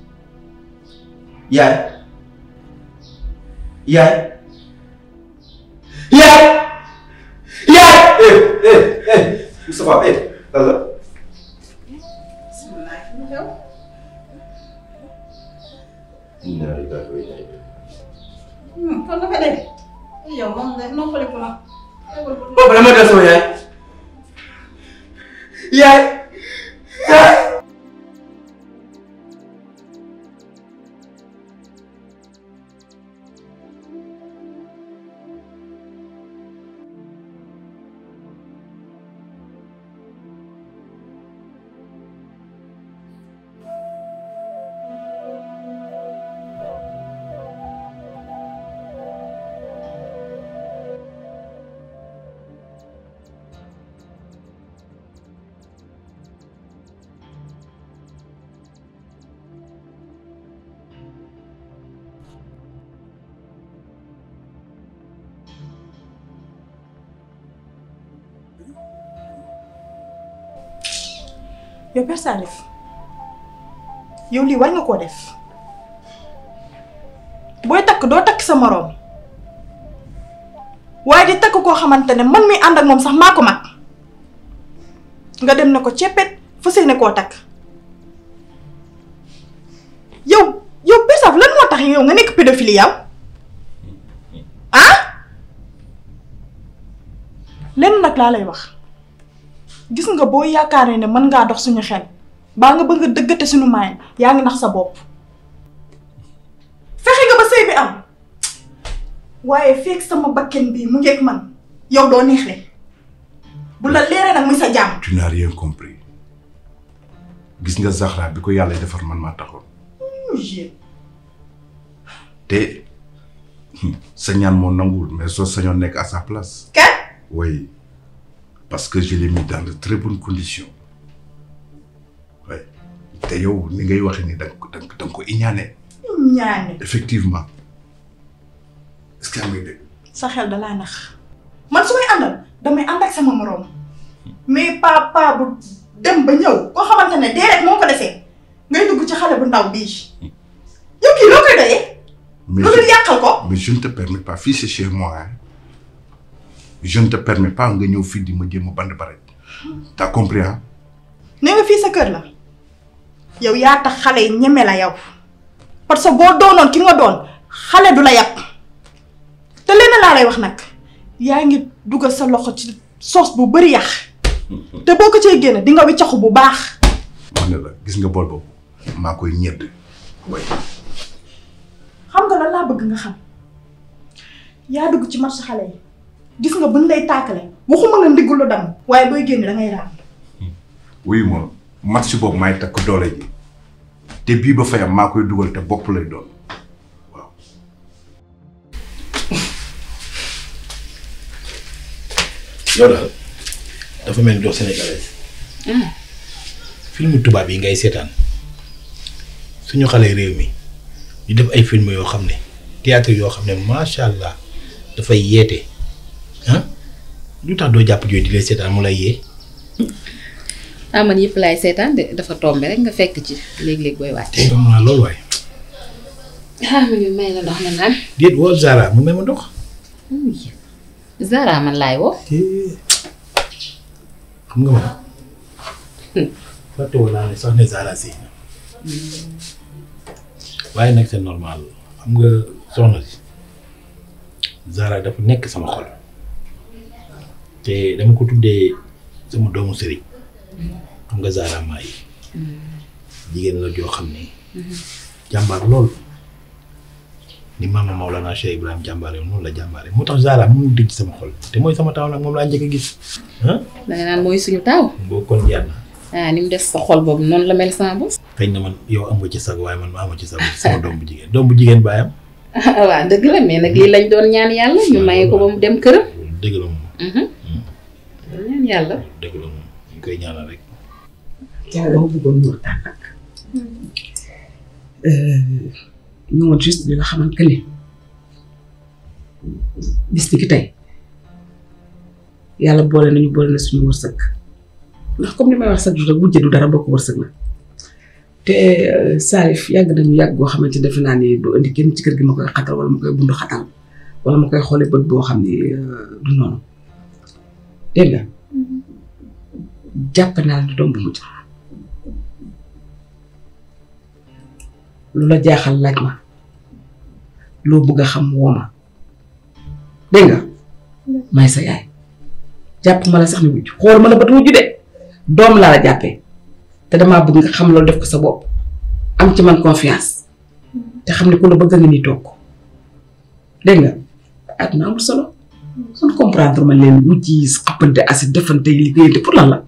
yaay Moustapha lan la. bisimilah lu xew. kon dafa dégg yow moom nga noppaliku na. papa dama del sama yaay. yow Père Salif yow lii war nga koo def booy takk doo takk sa moroom waaye di takk koo xamante ne man mi ànd ak moom sax maa ko mag nga dem ne ko ceppet fas yéene koo takk yow Père Salif lan moo tax yow nga nekk pédophile yow lenn nag laa lay wax gis nga boo yaakaaree ne mën ngaa dox suñu xel baa nga bëgg a dëggate suñu maay yaa ngi nax sa bopp fexe nga ba sëy bi am waaye fekk sama bakken bii mu ngeeg man yow doo neexle bu la leeree nag muy sa jàmm. tu n'as rien compris gis nga Zahra bi ko yàlla defar man maa taxoon te sa ñaan moo nanguwul mais soo sañoon nekk à sa place. Oui, parce que je l'ai mis dans de très bonnes conditions. Oui. te yow ni ngay waxee ni da nga ko iñaane. ñaane. effectivement. est-ce que am nga dégg. sa xel da laa nax man su may àndal damay ànd ak sama moroom mais papa bu dem ba ñëw koo xamante ne dee rek moo ko defee ngay dugg ci xale bu ndaw bii yow kii loo koy doyee. loolu yàqal ko. mais je ne te permets pas fii c'est chez moi hein. Je ne te permets pas nga ñëw fii di ma jéem a band baret. T'as compris hein? nee nga fii sa kër la yow yaa tax xale yi ñeme la yow parce que boo doonoon ki nga doon xale du la yàpp te lenn laa lay wax nag yaa ngi dugal sa loxo ci soos bu bari yàq te boo ko cee génne di nga wiccaxu bu baax. ma ne la gis nga bool boobu maa koy ñedd way xam nga lan laa bëgg nga xam yaa dugg ci marché xale yi gis nga buñ lay tàkkale waxuma nga ndiggu lu dam waaye booy génne da ngay raam. wuyu ma match boobu maay takk doole ji te bii ba fayam maa koy dugal te bopp lay doon waaw. yow daal dafa mel ni doo sénégalaise. film tubaab yi ngay seetaan suñu xale réew mi ñu def ay film yoo xam ne théâtre yoo xam ne macha allah dafay yeete ah lu tax doo jàpp jooy di lay seetaan mu lay yee. man yëpp laay seetaan de dafa tombé rek nga fekk ci léeg-léeg booy wàcc. tey xam naa loolu waaye. ma ñu may la ndox na naan. déet woo Zara mu may ma ndox. Zara man laay woo. xam nga ma. fàtte woon naa ne sax ne Zara si. waaye nag c'est normal xam nga soxna si Zara dafa nekk sama xol te dama ko tuddee sama doomu sëriñ. xam nga Zara maa yi jigéen la joo xam ne jàmbaar lool ni maama Maolana Cheikh Ibrahim jàmbaare noonu la jàmbaare moo tax Zara mënul dëgg sama xol te mooy sama taaw nag moom laa njëkk a gis ah. da nga naan mooy suñu taaw. boo kon yàlla. ni mu def sa xol boobu noonu la mel sama bos. xëy na man yow am nga ci sag waaye man ma am ci sag sama doom bu jigéen baayam. waaw dëgg la mais nag lii lañ doon ñaan yàlla ñu maye ko ba mu dem këram. dëgg la moom. ñaan yàlla. dëgg la moom ñu koy ñaanal rek. Diallo dama bëggoon ñu waxtaan nag ñëwoon juste di la xamal que ni bis ni ki tey yàlla boole na suñu wërsëg ndax comme li may wax chaque jour rek wujje du dara bokk wërsëg la te Salif yàgg nañu yàgg boo xamante defe naa ni du indi kenn ci kër gi ma koy xatal wala ma koy bundu xatal wala ma koy xoolee bët boo xam ni du noonu dégg nga jàpp naa ne doom bu mujj lu la jaaxal laaj ma loo bëgg a xam woo ma dégg nga may sa yaay jàpp ma la sax ni wujj xool ma la bët wujj de doom laa la jàppee te damaa bëgg nga xam loolu def ko sa bopp am ci man confiance te xam ne ku la bëgg nga ni toog dégg nga àdduna amul solo kon comprendre ma leen wujj yi xappante acide defante yi liggéeyante pour lan la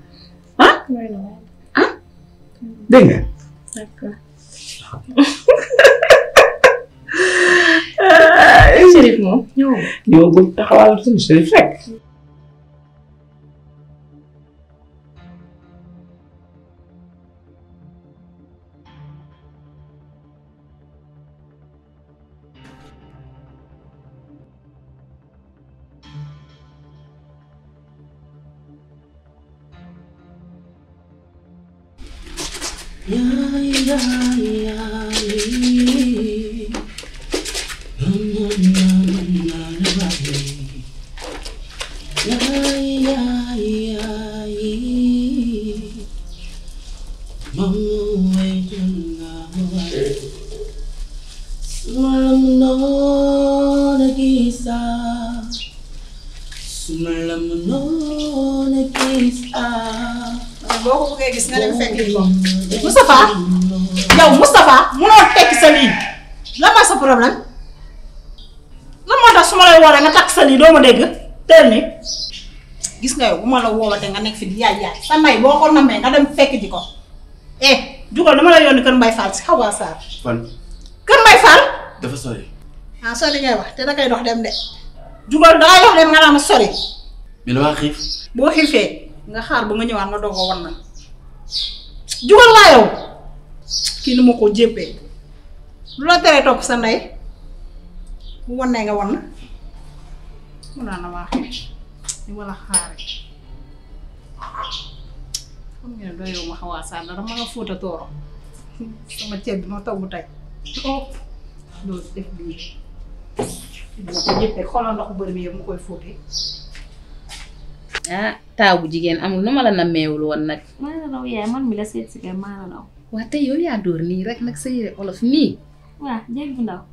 dégg nga. d'accord. Chérif moom ñëwagul taxawal suñu Chérif rek. boo ko bëggee gis nga dem fekk ko Moustapha yow Moustapha munoo tekki sa lii lan mooy sa problème lan moo tax su ma lay woowee nga takk sa lii doo ma dégg teel ni gis nga yow bu ma la woowatee nga nekk fi di yaay sa ndey boo ko namee nga dem fekk ji ko jugal dama la yónni kër Mbaye Fall si Hawa Sarr. fan. kër Mbaye Fall. dafa sori. ah sori ngay wax te da koy dox dem de jugal daa yox dem nga naa ma sori mais dama xiif boo xiifee nga xaar ba nga ñëwaat nga doog a wan na jugal laa yow kii nu ma ko jéppee lu la teree topp sa ndey bu wannee nga wan na mu naa na maa xiif ni ma la xaare xam ngeen doo yow ma xawaa sànn dama nga fóota tooro sama ceeb bi ma togg tey oh loolu def bii bu ko jéppee xoolal ndox bëri bi yëpp mu koy fóotee ah taaw bu jigéen amul nu ma la nammeewul woon nag. maa la raw yaay man mi la seet si kay maa la raw. waa tey yow yaa dóor nii rek nag sa yére olof nii. waa jéeg bu ndaw.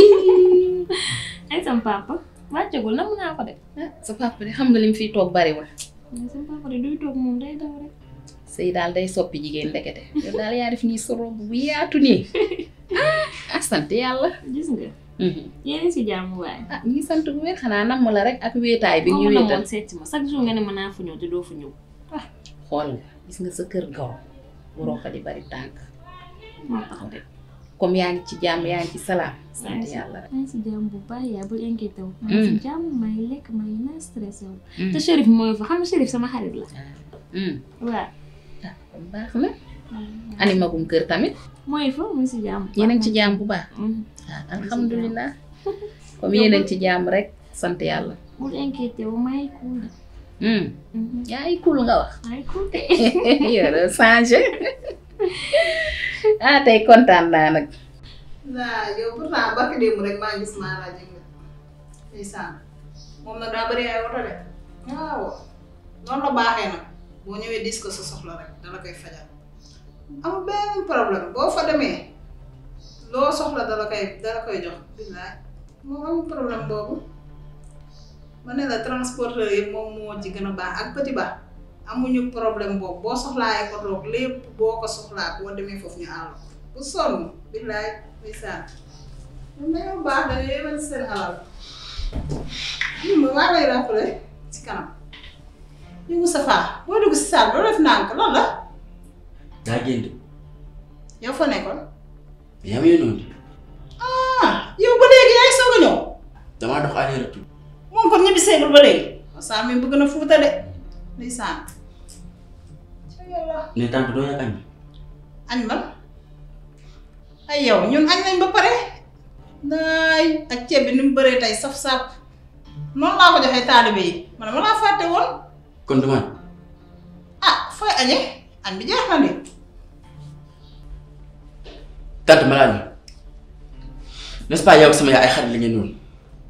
ay sam papa wàccagul na mun naa ko def. ah sa papa de xam nga lim fiy toog bariwul. sam papa de duy toog moom day daw rek. sëy daal day soppi jigéen ndekete. yow daal yaa def nii sa robe bu yaatu nii. ah sant yàlla. gis nga. yéen si jàmm waaye. ah ñu ngi sant bu wér xanaa nam la rek ak wéetaay bi ñu wéetal. seet ma chaque jour nga ne mën naa fu ñëw te doo fu ñëw. ah xool nga gis nga sa kër goro waroo ko di bari tànk. moo tax de. comme yaa ngi ci jàmm yaa ngi ci salaam. sant yàlla rek maa ngi si jàmm bu baax yaa bul inquiété wu. maa ngi si jàmm maa ngi lekk maa ngi naan stressé wu. te Chérif mooy fa xam nga Chérif sama xarit la. waaw. ah kon baax na. ani magum kër tamit. mooy fa mu ngi si jàmm. yéen a ngi ci jàmm bu baax. alhamdulilah comme yéen a ngi ci jàmm rek sant yàlla. bul inquiété wu maa ngi cool de. yaa ngi cool nga wax. maa ngi cool de. yore changé ah tey kontaan naa nag. naa yow pourtant barki démb rek maa gis maa rajo nga ndeysaan moom nag daa bëri ay woto de waaw noonu la baaxee nag boo ñëwee dis ko sa soxla rek dala koy fajal amul benn problème boo fa demee loo soxla dala koy jox billaay moom amul problème boobu ma ne la transporteur yëpp moom moo ci gën a baax ak petit ba amuñu problème boobu boo soxlaa ay oto lépp boo ko soxlaa boo demee foofu ñu àll bu sonn billaay ndeysaan ñun dañoo baax dañoo yemal seen alal ñun ma maa lay rappelé ci kanam ñu Moustapha boo dugg si salle doo def nànk loolu la. daa génn. yow fa nekkoon. yaa ngi yónnoon. ah yow ba léegi yaay soog a ñëw. damaa dox aller retour. moom kon ñibbi seegul ba léegi. saa mi bëgg na fuuta de ndeysaan. ne tante doo yàgg añ. añ ba ay yow ñun añ nañ ba pare. naay ak ceeb bi ni mu bëree tey saf-saf noonu laa ko joxee taalibe yi man ma laa fàtte woon. kon dama. ah fooy añee añ bi jeex na de. tante ma laaj n'est-ce pas yow sama yaay ay xarit la ngeen noonu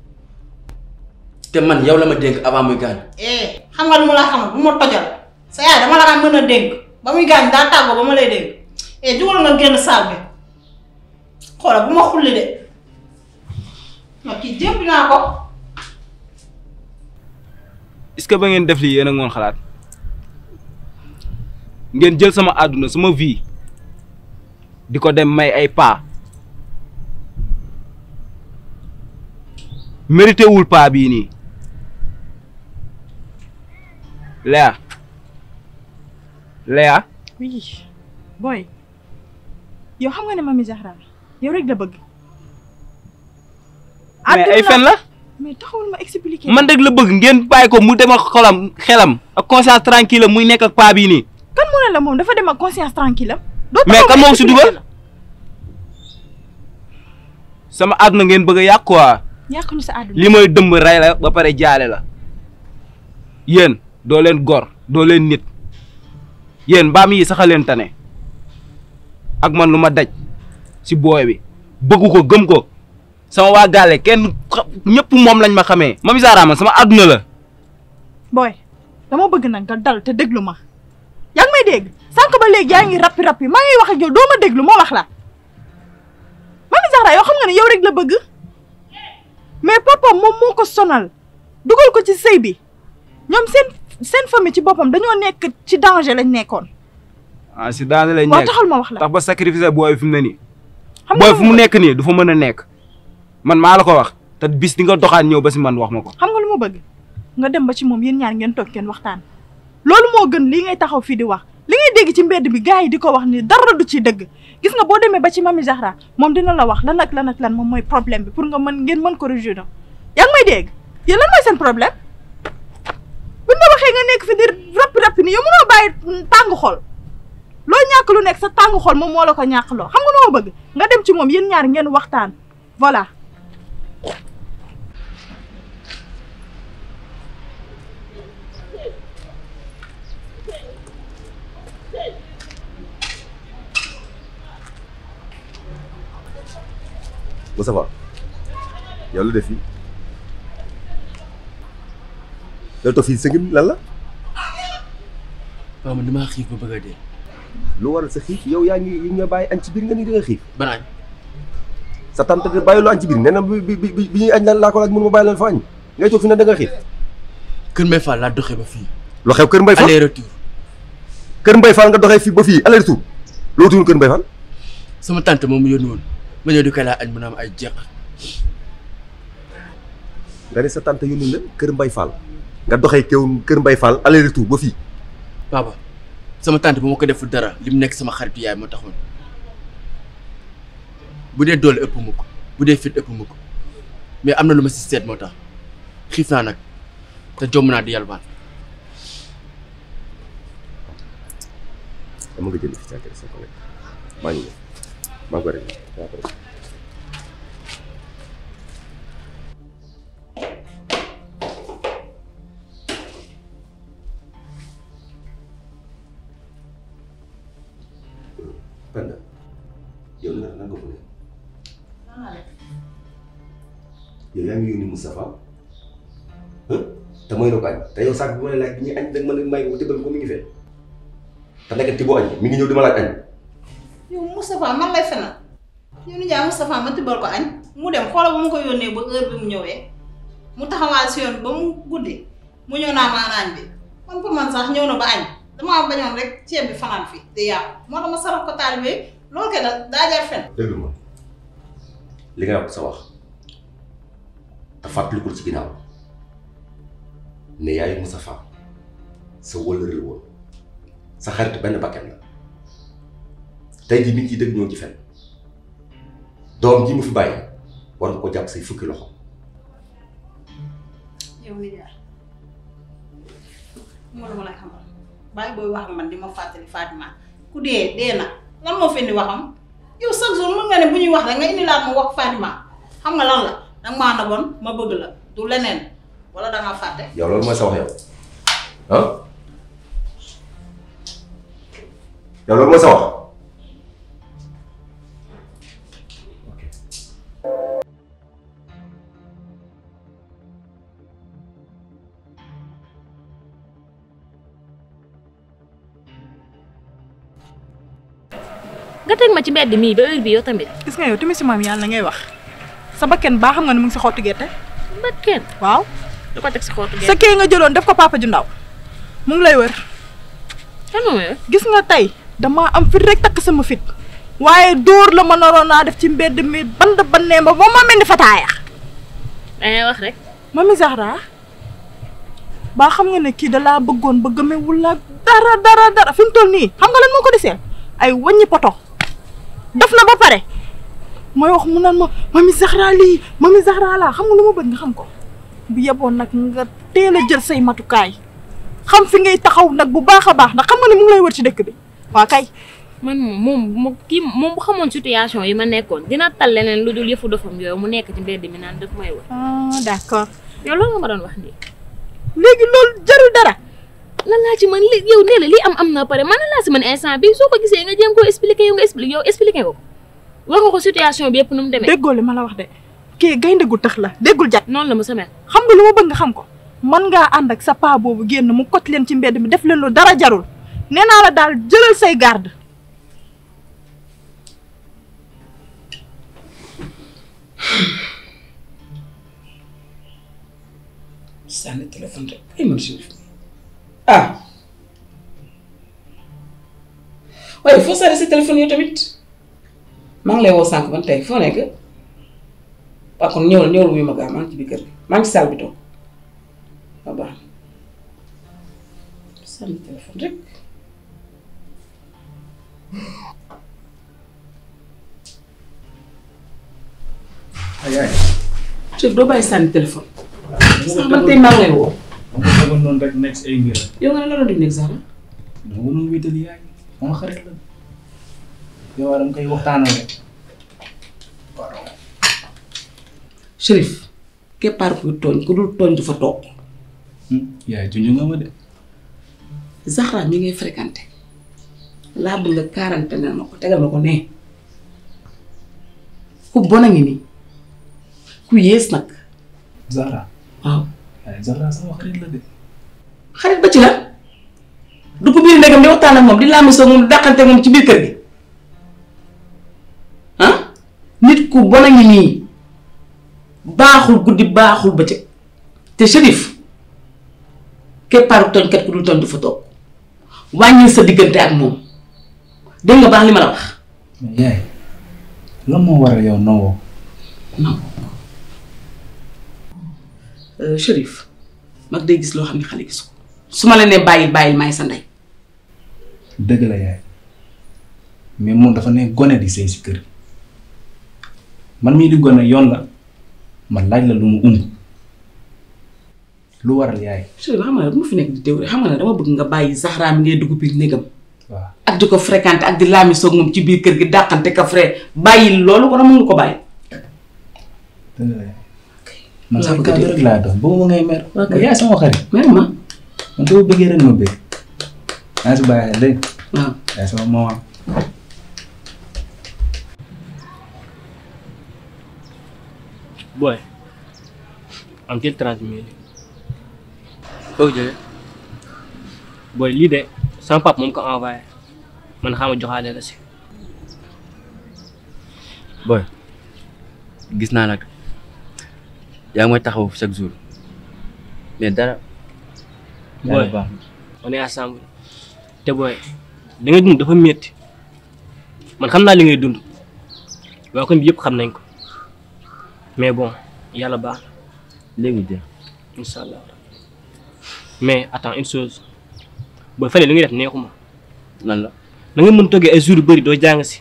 te man yow la ma dénk avant muy gaañ. xam nga lu ma laa xamal bu ma tojal sa yaay dama la daan mën a dénk ba muy gaañ daa tàggoo ba ma lay dénk jugal nga génn saal bi xoolal bu ma xulli de ma kii jéppi naa ko. est-ce que ba ngeen def lii yéen a ngoon xalaat ngeen jël sama àdduna sama vie di ko dem may ay paa mérité wul paa bii nii Léa. oui boy yow xam nga ne Mami Zahra yow rek la bëgg. mais ay fen la. mais taxawul ma expliquer. man rek la bëgg ngeen bàyyi ko mu dem ak xelam ak conscience tranquille muy nekk ak paa bii nii. kan mu ne la moom dafa dem ak conscience tranquille am. mais kan moo si dugal. sama àdduna ngeen bëgg a yàq quoi. yàqulu sa àdduna li mooy dëmb rey la ba pare jaale la yéen doo leen gor doo leen nit yéen mbaam yi sax a leen tane ak man lu ma daj si booy bi bëggu ko gëm ko sama waa gaale kenn ñëpp moom lañ ma xamee Mami Zahra man sama àdduna la. booy dama bëgg nag nga dal te déglu ma yaa ngi may dégg sànq ba léegi yaa ngi rappi maa ngi wax ak yow doo ma déglu ma wax la Mami Zahra yoo xam nga ne yow rek la bëgg mais papa moom moo ko sonal dugal ko ci sëy bi ñoom seen famille ci boppam dañoo nekk ci danger lañ nekkoon. ah si danger lañ nekk waaw taxal ma wax la tax ba sacrifice booy fi mu ne nii. booy fu mu nekk nii du fa mën a nekk man maa la ko wax te bis di nga doxaan ñëw ba si man wax ma ko. xam nga lu ma bëgg nga dem ba ci moom yéen ñaar ngeen toog kenn waxtaan loolu moo gën lii ngay taxaw fii di wax li ngay dégg ci mbedd bi gars yi di ko wax ni dara du ci dëgg gis nga boo demee ba ci Mami Zahra moom dina la wax lan ak lan moom mooy problème bi pour nga ngeen mën ko résoudre yaa ngi may dégg yéen lan mooy seen problème buñ la waxee nga nekk fi di rappi ni yow mënoo bàyyi tàng xol loo ñàkk lu nekk sa tàng xol moom moo la ko ñàkk loo xam nga noo bëgg nga dem ci moom yéen ñaar ngeen waxtaan voilà. Moustapha yow lu def fii yow toog fii sëngin lan la. waaw man damaa xiif ba bëgg a dee. lu waral sa xiif yow yaa ngi nga bàyyi añ ci biir nga ni da nga xiif. ban añ. sa tante de bàyyi lu añ ci biir nee na bi ñuy añ laa ko laaj mënu ma bàyyi leen fa añ ngay toog fi ne da nga xiif. Kër Mbaye Fall laa doxee ba fii. lu xew Kër Mbaye Fall aller retour. Kër Mbaye Fall nga doxee fii ba fii aller retour loo tudd Kër Mbaye Fall. sama tante moom mu yónni woon ma ñëw di koy laa añ mu naam ay jeex. nga ne sa tante yónni la Kër Mbaye Fall nga doxee Kër Mbaye Fall aller retour ba fii. papa sama tante bu ma ko deful dara li mu nekk sama xaritu yaay moo taxoon bu dee doole ëpp ma ko bu dee fit ëpp ma ko mais am na lu ma si seet moo tax xiif naa nag te jomm naa di yalwaan. dama nga jënd fi càkkiri sa collègue maa ngi ñëw maa ngi ko réglé Penda yow nan nga ko ne yow yaa ngi yónni Moustapha te mooy na ko añ te yow sax bi ma laaj bi ñuy añ dag ma ne may ko tëbal ko mi ngi fee te nekk Tibo añ mi ngi ñëw di ma laaj añ. yow Moustapha man lay fenal yow nijaay Moustapha ma tibbal ko añ mu dem xoolal ba mu ko yónnee ba heure bi mu ñëwee mu taxawaal si yoon ba mu guddi mu ñëw naa maan añ bi man pour man sax ñëw na ba añ damaa bañoon rek ceeb bi fanaan fi di yàqu moo tax ma sarax ko taalibe loolu kay daa jar fen. dégg ma li nga wax sa wax te fàttalikul ci ginnaaw ne yaayu Moustapha sa wëllëre woon sa xarit benn bakkan la tey jii mi ngi ciy dëgg ñoo ci fen doom ji mu fi bàyyi war nga ko jàpp say fukki loxo. yow nijaay moo la ma lay xamal bàyyi booy wax ak man di ma fàttali Fatima ku dee na lan moo fi indi waxam yow chaque jour mën nga ne bu ñuy wax rek nga indi laat ma wax Fatima xam nga lan la danga maa naboon ma bëgg la du leneen wala danga fàtte. yow loolu mooy sa wax yow ah yow loolu mooy sa wax. nga teg ma ci mbedd mii ba heure bi yow tamit. gis nga yow tamit si maam yàlla ngay wax sa bakken baa xam nga ne mu ngi si xottu gerte. bakken waaw. du ko teg si xottu gerte. sa kii nga jëloon def ko papa ju ndaw mu ngi lay wër. kan moo wër. gis nga tey damaa am fit rek takk sama fit waaye dóor la ma naroon naa def ci mbedd mi band bandee ba moom moo mel ni fataaya. dangay wax rek. Mami Zahra baa xam nga ne kii da laa bëggoon ba gëmewul la dara fi mu toll nii xam nga lan moo ko desee ay wàññi poto. def na ba pare mooy wax mu naan ma Mami Zahra lii Mami Zahra laa xam nga lu ma bëgg nga xam ko bu yeboon nag nga teel a jël say matukaay xam fi ngay taxaw nag bu baax a baax ndax xam nga ne mu ngi lay wër ci dëkk bi waa kay. man moom bu xamoon situation yi ma nekkoon dina tal leneen lu dul yëfu dofam yooyu mu nekk ci mbedd mi naan daf may wër. d'accord. yow loolu nga ma doon wax nii. léegi loolu jarul dara. lan laa ci mën yow nee la lii am na pare man lan laa si mën instant bi soo ko gisee nga jéem koo expliquer yow expliquer ko wax nga ko situation bi yëpp nu mu demee. déggoo li ma la wax de kii gaynde gu tax la déggul jat noonu la mu samel xam nga lu ma bëgg nga xam ko mën ngaa ànd ak sa paa boobu génn mu kot leen ci mbedd mi def leen lu dara jarul nee naa la daal jëlal say garde. sànni téléphone rek ay man suuf ah waaye foo sànni sa téléphone yow tamit maa ngi lay woo sànq ban tey foo nekk waa kon ñëwal wuyu ma gaa maa ngi ci biir kër gi maa ngi ci salle bi toog waaw baax sànni téléphone rek Ay. Chef doo bàyyi sànni téléphone. sax man tey maa ngi lay woo. ma ko tegoon noonu rek nekk si ay mbir. yow nga ne la doon di nekk Zara. dama ko doon wéetal yaay sama xarit la. yow dama koy waxtaanal rek. Chérif keppaar ku tooñ ku dul tooñ du fa toog. yaay junj nga ma de. Zahra mi ngay fréquenté laa bëgg nga quarantaine ma ko tegal ma ko nee ku bon a ngi nii ku yées nag. Zahra. waaw. yaay Zahra sama xarit la de. xarit ba ci la dugg biir ndegam di waxtaan ak moom di laamisoo moom di dàqante moom ci biir kër gi ah nit ku bon a ngi nii baaxul guddi baaxul bëccëg te Chérif keppaaru tooñkat ku dul tooñ du fa toog wàññil sa diggante ak moom dégg nga baax li ma la wax. mais yaay lan moo waral yow nowoo. non Chérif mag day gis loo xam ne xale gis ko su ma la nee bàyyil maay sa ndey. dëgg la yaay mais moom dafa ne gone di sëy si kër man mii di gone yoon la man laaj la lu mu lu waral yaay. Chérif xam nga ne bu ma fi nekk di teew rek xam nga ne dama bëgg nga bàyyi Zahra mi ngay dugg biir néegam. waaw ak di ko fréquenté ak di laami soog moom ci biir kër gi dàqante ka frère bàyyi loolu wala mën nga ko bàyyi. dëgg la yaay. man sama kàddu rek laa doon boobu ngay mer. ok yaay sama xarit. mer ma. man doo bëggee rek ma bëgg. maa si bàyyi xel léegi. waaw yaay sama maman. boy am til 30 000. foo jëlee. boy lii de sama pap moom ko envoyé man xaama joxaale la si. boy gis naa nag yaa ngi may taxaw chaque jour mais dara. boy on est ensemble te boy li ngay dund dafa métti man xam naa li ngay dund waa kon bi yëpp xam nañ ko mais bon yàlla baax na. léegi de. incha allah mais attends une chose booy fële li ngay def neexuma. lan la. na nga mën toggee ay jours yu bëri doo jàng si.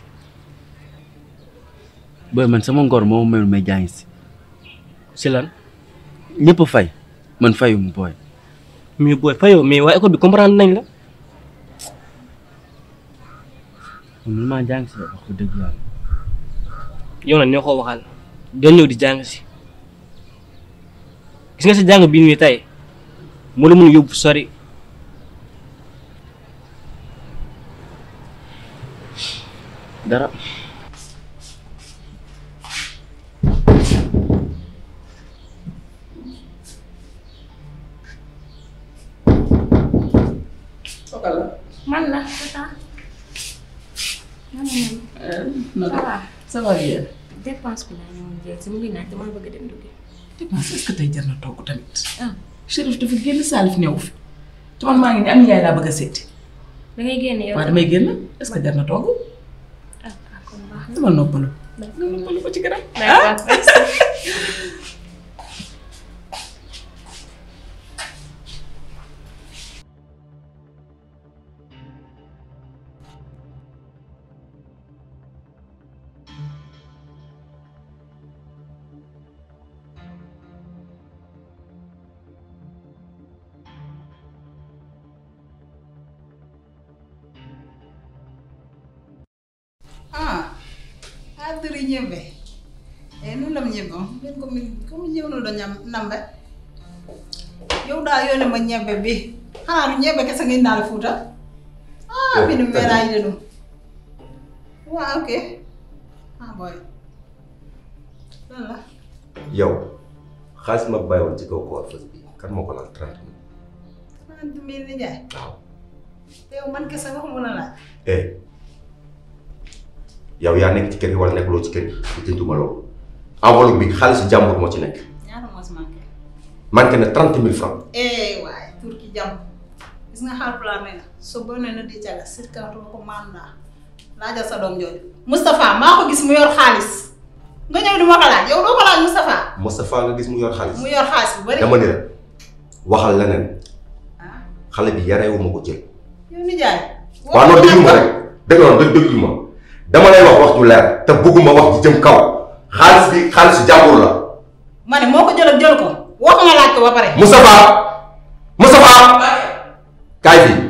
booy man sama ngor moo mayul may jàng si. si lan. ñëpp fay man fayum booy. mais booy fayoo mais waa école bi comprendre nañ la. man maa jàng si wax ko dëgg yàlla. yow nag ñoo ko waxal doo ñëw di jàng si gis nga sa jàng bii nii tey moo la mën a yóbbu sori. dara. man la tata. ça va bien. dépense bi laa ñëwoon jël si mu ngi naaj dama bëgg dem duggi. dépense est-ce que tey jar na togg tamit. Chérif dafa génn Salif newu fi. te man maa ngi ni am yaay laa bëgg a seeti. da ngay génn yow. waaw damay génn est-ce que jar na togg. kon baax na. dama noppalu. nga noppalu ko ci kanam. adri ñebbe nu lam ñebbe min komi jewnuɗo nambe yowɗa yone ma ñebbe bi hana ɗum ñebbe kese guindaali Fuuta min merayide ɗum wa ok boy lala yow xaalis ma bàyyi woon ci kaw koor fas bi kan moo ko laal 30 000 ni jaay waaw yow man kese waxuma la laaj yow yaa nekk ci kër gi wala nekkuloo ci kër gi di jënduma loolu enveloppe bi xaalisu jàmbur moo ci nekk. ñaata moo si manqué. manqué na 30 000 francs. waaye tur ki jàmm gis nga xaar plan na so boo nee na di caga sirkatu ko maam naa laajal sa doom jooju. Moustapha maa ko gis mu yor xaalis nga ñëw di ma ko laaj yow doo ko laaj Moustapha. Moustapha nga gis mu yor xaalis. mu yor xaalis bu bari. dama ni la waxal leneen xale bi yareewu ma ko jël. yow nijaay. waaw non déglu ma rek dëgg la dëgg ma dama lay wax ju leer te bëgguma wax ji jëm kaw xaalis bi xaalisu jàmbur la. ma ne moo ko jël ak jël ko wax nga laaj ko ba pare. Moustapha kaay fii.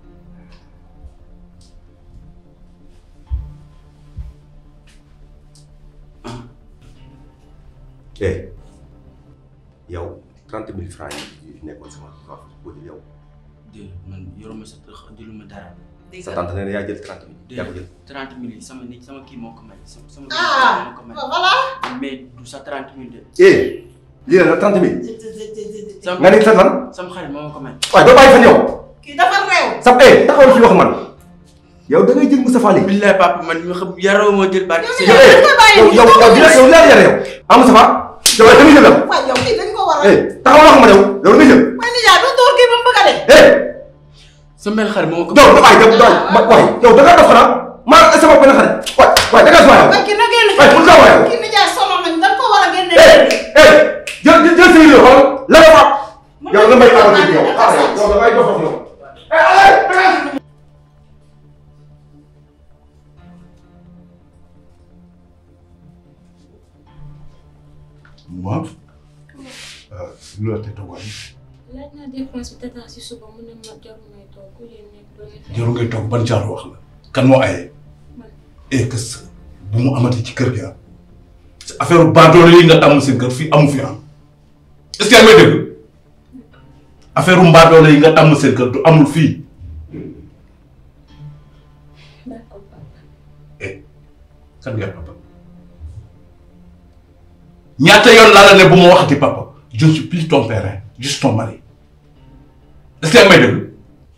yow 30 000 francs yi nekkoon sama coffre boo jël yow. déedéet man yoruma sa jëluma dara. sa tante nee na yaa jël 30 000. yaa ko jël 30 000 yi sama kii moo ko may. sama ah voilà. mais du sa 30 000 de. lii la 30 000. nga ne sa lan. sama xarit moo ko may. waaw doo bàyyi fan yow. kii dafa réew. taxawal fi wax man. yow da ngay jël Moustapha Ly. billaay papa man mi xam yaroo moo jël barke. yow laa yare yow. ah Moustapha. yow da ngay jël la. waaw yow kii dañ ko war a. taxawal wax ma yow da ngay jël. waaye nijaay doo door kii ba mu bëgg a dee. sa mel xarit moo ko. yow da ngaa dof xanaa maa sama benn xarit waay da ngaa soxla yow. kii na génn waay pour nga yow. kii nijaay sonal nañu dañ ko war a génne. jël sa yére xool la nga fa. yow nga may amal yow yow da ngay dof yow. Moi, lu la te toogal. laaj naa dépense bi tata si suba mu ne ma jarul ngay toog ku yéen nekk doo nekk. jarul ngay toog ban genre wax la kan moo aye. et que bu mu amati ci kër gi ah. affaire baadoolo yi nga tàmm seen kër fii amu fi am est-ce que yaa ngi may dégg affaire mbaadoolo yi nga tàmm seen kër du amul fii. d'accord papa. kan nga papa. ñaata yoon laa la ne bu ma waxati papa je ne suis plus ton père juste ton mari est-ce que yaa ngi may dégg.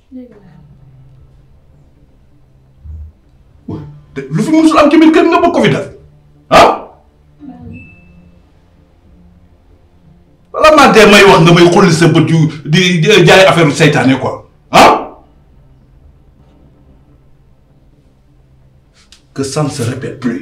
lu fi musul am ci biir kër nga bëgg ko fi def ah. wala maa dee may wax nga may xulli sa bët yu di jaay affaire seytaane quoi ah. que ça ne se répète plus.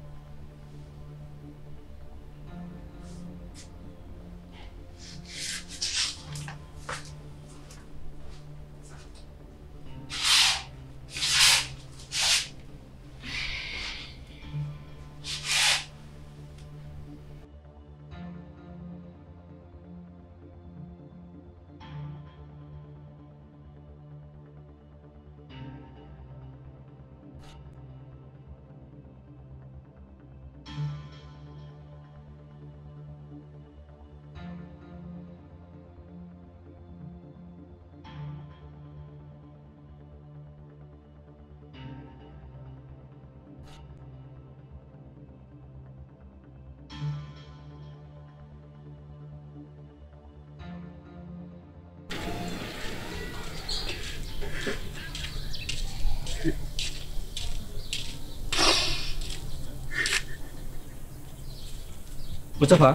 Moustapha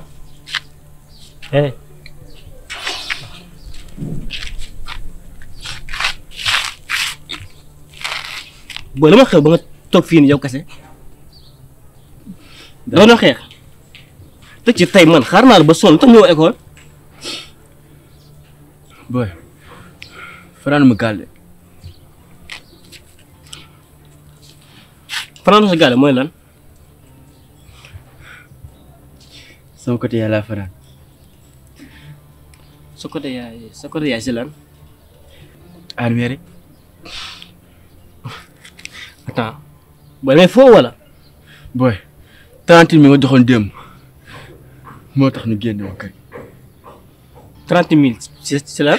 booy la ma xew ba nga toog fii nii yow kese doo na xeex te ci tey man xaar naa la ba sonn tax ñëw école. booy fanaan ma gàlle. fanaan sa gàlle mooy lan. sama côté yaay laa fanaan. sa côté yaay si lan. armée. attends booy may foo wala. booy 30 000 mi nga joxoon démb moo tax ñu génne ma kër. 30 000 si lan.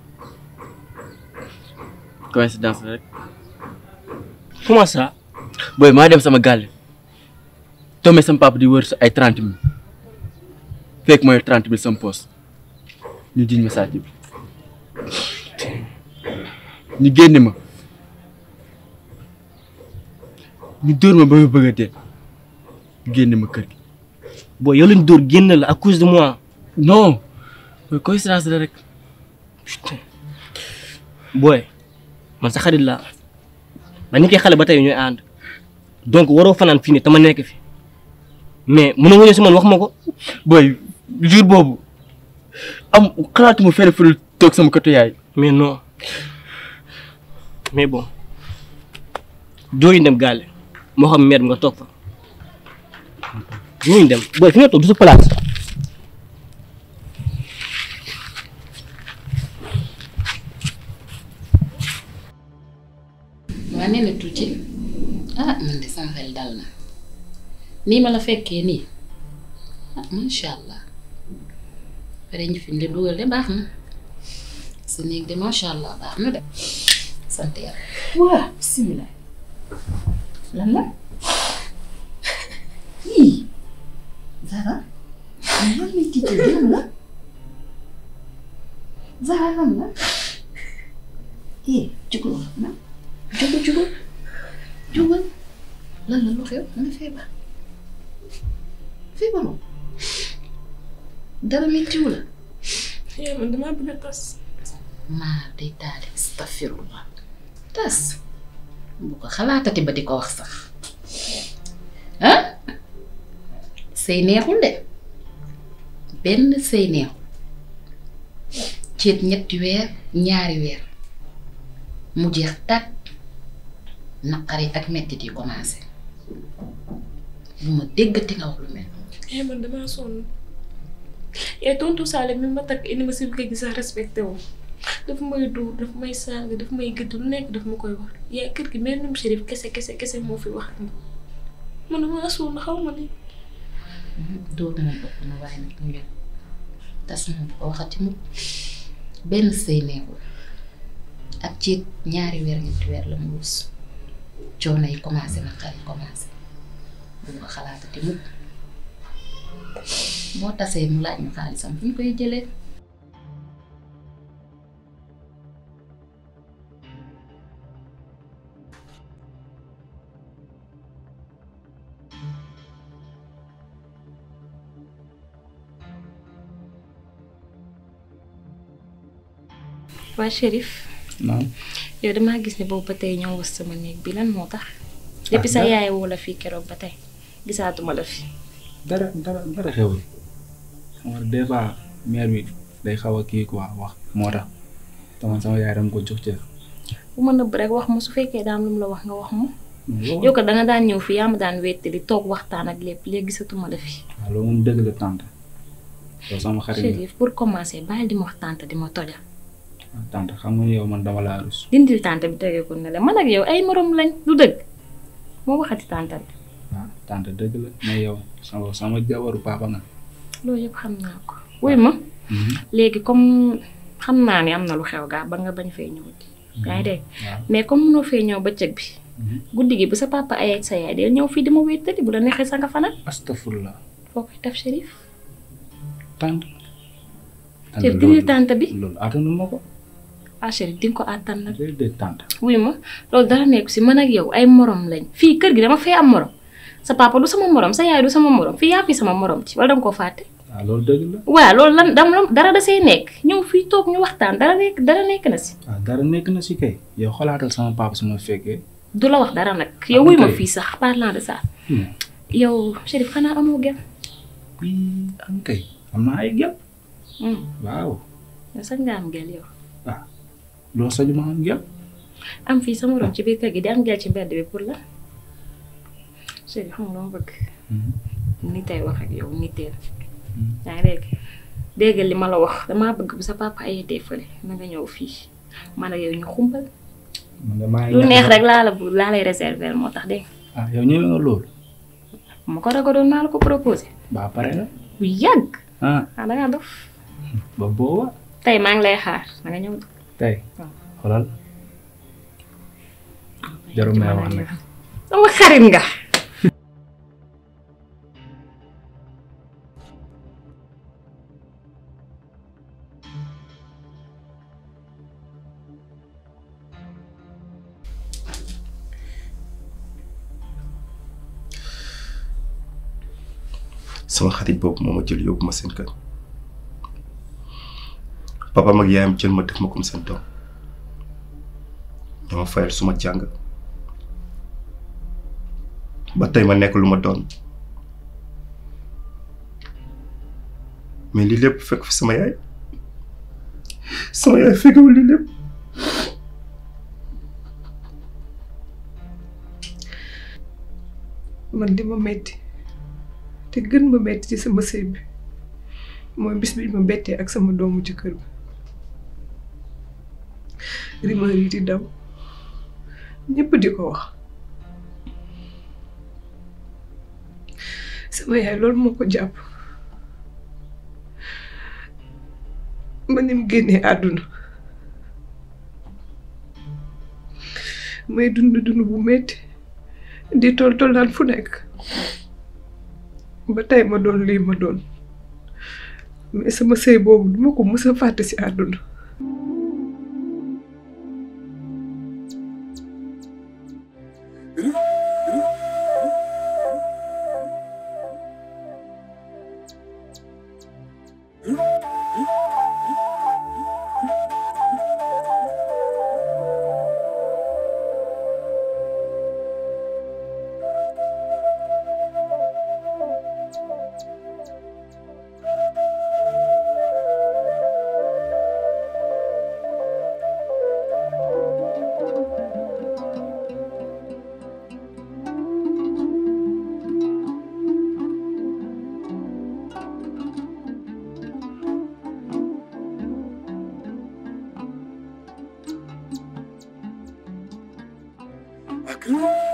coïncidence rek. comment ça. booy maa dem sama gàlle tombé sama papa di wër ay 30 000 fekk mooy 30 000 sama poos ñu jiñ ma sàcc bi ñu génne ma ñu dóor ma ba ma bëgg a dee génne ma kër gi. booy yow lañ dóor génn la à cause de moi. non mooy coïncidence la rek. putain booy man sa xarit laa ba ñu koy xale ba tey ñooy ànd donc waroo fanaan fii nii te ma nekk fi mais mënoo ñëw si man wax ma ko. booy jour boobu am xalaatuma fenn fu toog sama côté yaay. mais non mais bon dooñu dem gaale moo xam meer nga toog fa dooñu dem booy fi nga toog du sa place. waa nee na tuuti ah man de sama xel dal na nii ma la fekkee nii ah macha allah pare ñu fi ñu la dugal de baax na sa néeg de macha allah baax na de sant yàlla. waa bisimilah lan la ii Zara lan lay tiital lan la Zara lan la jugal na jugal lan la lu xew nga feebar feebaroo dara mettiwu la. yaa man damaa bëgg a tas. maa day taali astafirullah tas bu ko xalaatati ba di ko wax sax ah sëy neexul de benn sëy neexul ceet 3 weer 2 weer mu jeex tàkk naqari ak mettit yi commencé bu ma déggati nga wax lu mel. man damaa sonn yaa tontu Saalum mi ma takk indi ma si kër gi sax respecté wu dafa may dóor dafa may saaga dafa may gëdd lu nekk daf ma koy wax yaa kër gi mel num Chérif kese moo fi wax ak man damaa sonn xaw ma ni. dóor na bopp na waaye nag mu ñëw tas na bu ko waxati mu benn sëy neexul ak ci 2 weer 3 weer la mu wus coono yi commencé na xar yi commencé bu ko xalaatati mu boo tasee mu laaj ñu xaalisam fu ñu koy jëlee. waa Chérif. naam. yow damaa gis ne boobu ba tey ñoo was sama néeg bi lan moo tax. depuis sa yaay woo la fii keroog ba tey gisaatuma la fi. dara xewul war des fois mère bi day xaw a kii quoi wax moo tax sama yaay dama ko jox cër. bu ma nëbb rek wax ma su fekkee daam lu mu la wax nga wax ma. yow ko danga daan ñëw fii yaa ma daan wettali toog waxtaan ak lépp léegi gisatuma la fi. waaw loolu moom dëgg la tante yow sama xarit Chérif pour commencer bàyyi di ma wax tante di ma toja. tante xam nga yow man dama laa rus. dindil tante bi tegee ko ne la man ak yow ay morom lañ du dëgg moo waxati tante bi. waaw tante dëgg la mais yow sama jabaru papa nga. loolu yëpp xam naa ko wuy ma. léegi comme xam naa ne am na lu xew gaa ba nga bañ fee ñëw di. yaa ngi dégg mais comme mënoo fee ñëw bëccëg bi. guddi gi bu sa papa ay ak sa yaay del ñëw fii di ma wéttali bu la neexee sa nga fanaan. astafurlah. foo koy def Chérif. tante. Chérif dindi tante bi. loolu attanu ma ko. ah Chérif di nga ko àttan nag. déedéet tante. wuy ma loolu dara nekku si man ak yow ay morom lañ fii kër gi dama fee am morom sa papa du sama morom sa yaay du sama morom fii yaa fi sama morom ci wala danga koo fàtte. waaw loolu dëgg la. waaw loolu lan dara da see nekk ñëw fii toog ñu waxtaan dara nekk na si. waaw dara nekk na si kay. yow xalaatal sama papa su ma fekkee. du la wax dara nag yow wuy ma fii sax parlant de ça. yow Chérif xanaa amoo gel. am kay am naa ay gel. waaw. yow sax nga am gel yow. waaw loolu sax ma am gel. am fii sama morom ci biir kër gi di am gel ci mbedd bi pour la Chérif xam nga ma bëgg. ni tey wax ak yow niteel. yaa ngi dégg li ma la wax damaa bëgg bu sa papa ayetee fële na nga ñëw fii man ak yow ñu xumbal. lu neex rek laa lay réserver moo tax dégg nga. ah yow ñëwee nga loolu. ma ko ragaloon maa la ko proposé. ba pare nga. bu yàgg. ah da ngaa dof. ba booba. tey maa ngi lay xaar na nga ñëw. tey xoolal jarul may wax nag. sama xarit nga. sama xarit boobu moo ma jël yóbbu ma seen kër papa mag yaayam jël ma def ma comme seen doom dama fayal suma jàng ba tey ma nekk lu ma doon mais lii lépp fekk fi sama yaay fekkewul lii lépp man di ma metti te gën ma metti ci sama sëy bi mooy bis bi ma bettee ak sama doomu ci kër bi rumeur yi di daw ñëpp di ko wax sama yaay loolu moo ko jàpp ba ni mu génnee àdduna may dund bu metti di tollaan fu nekk ba tey ma doon lii ma doon mais sama sëy boobu duma ko mës a fàtte ci àdduna Good.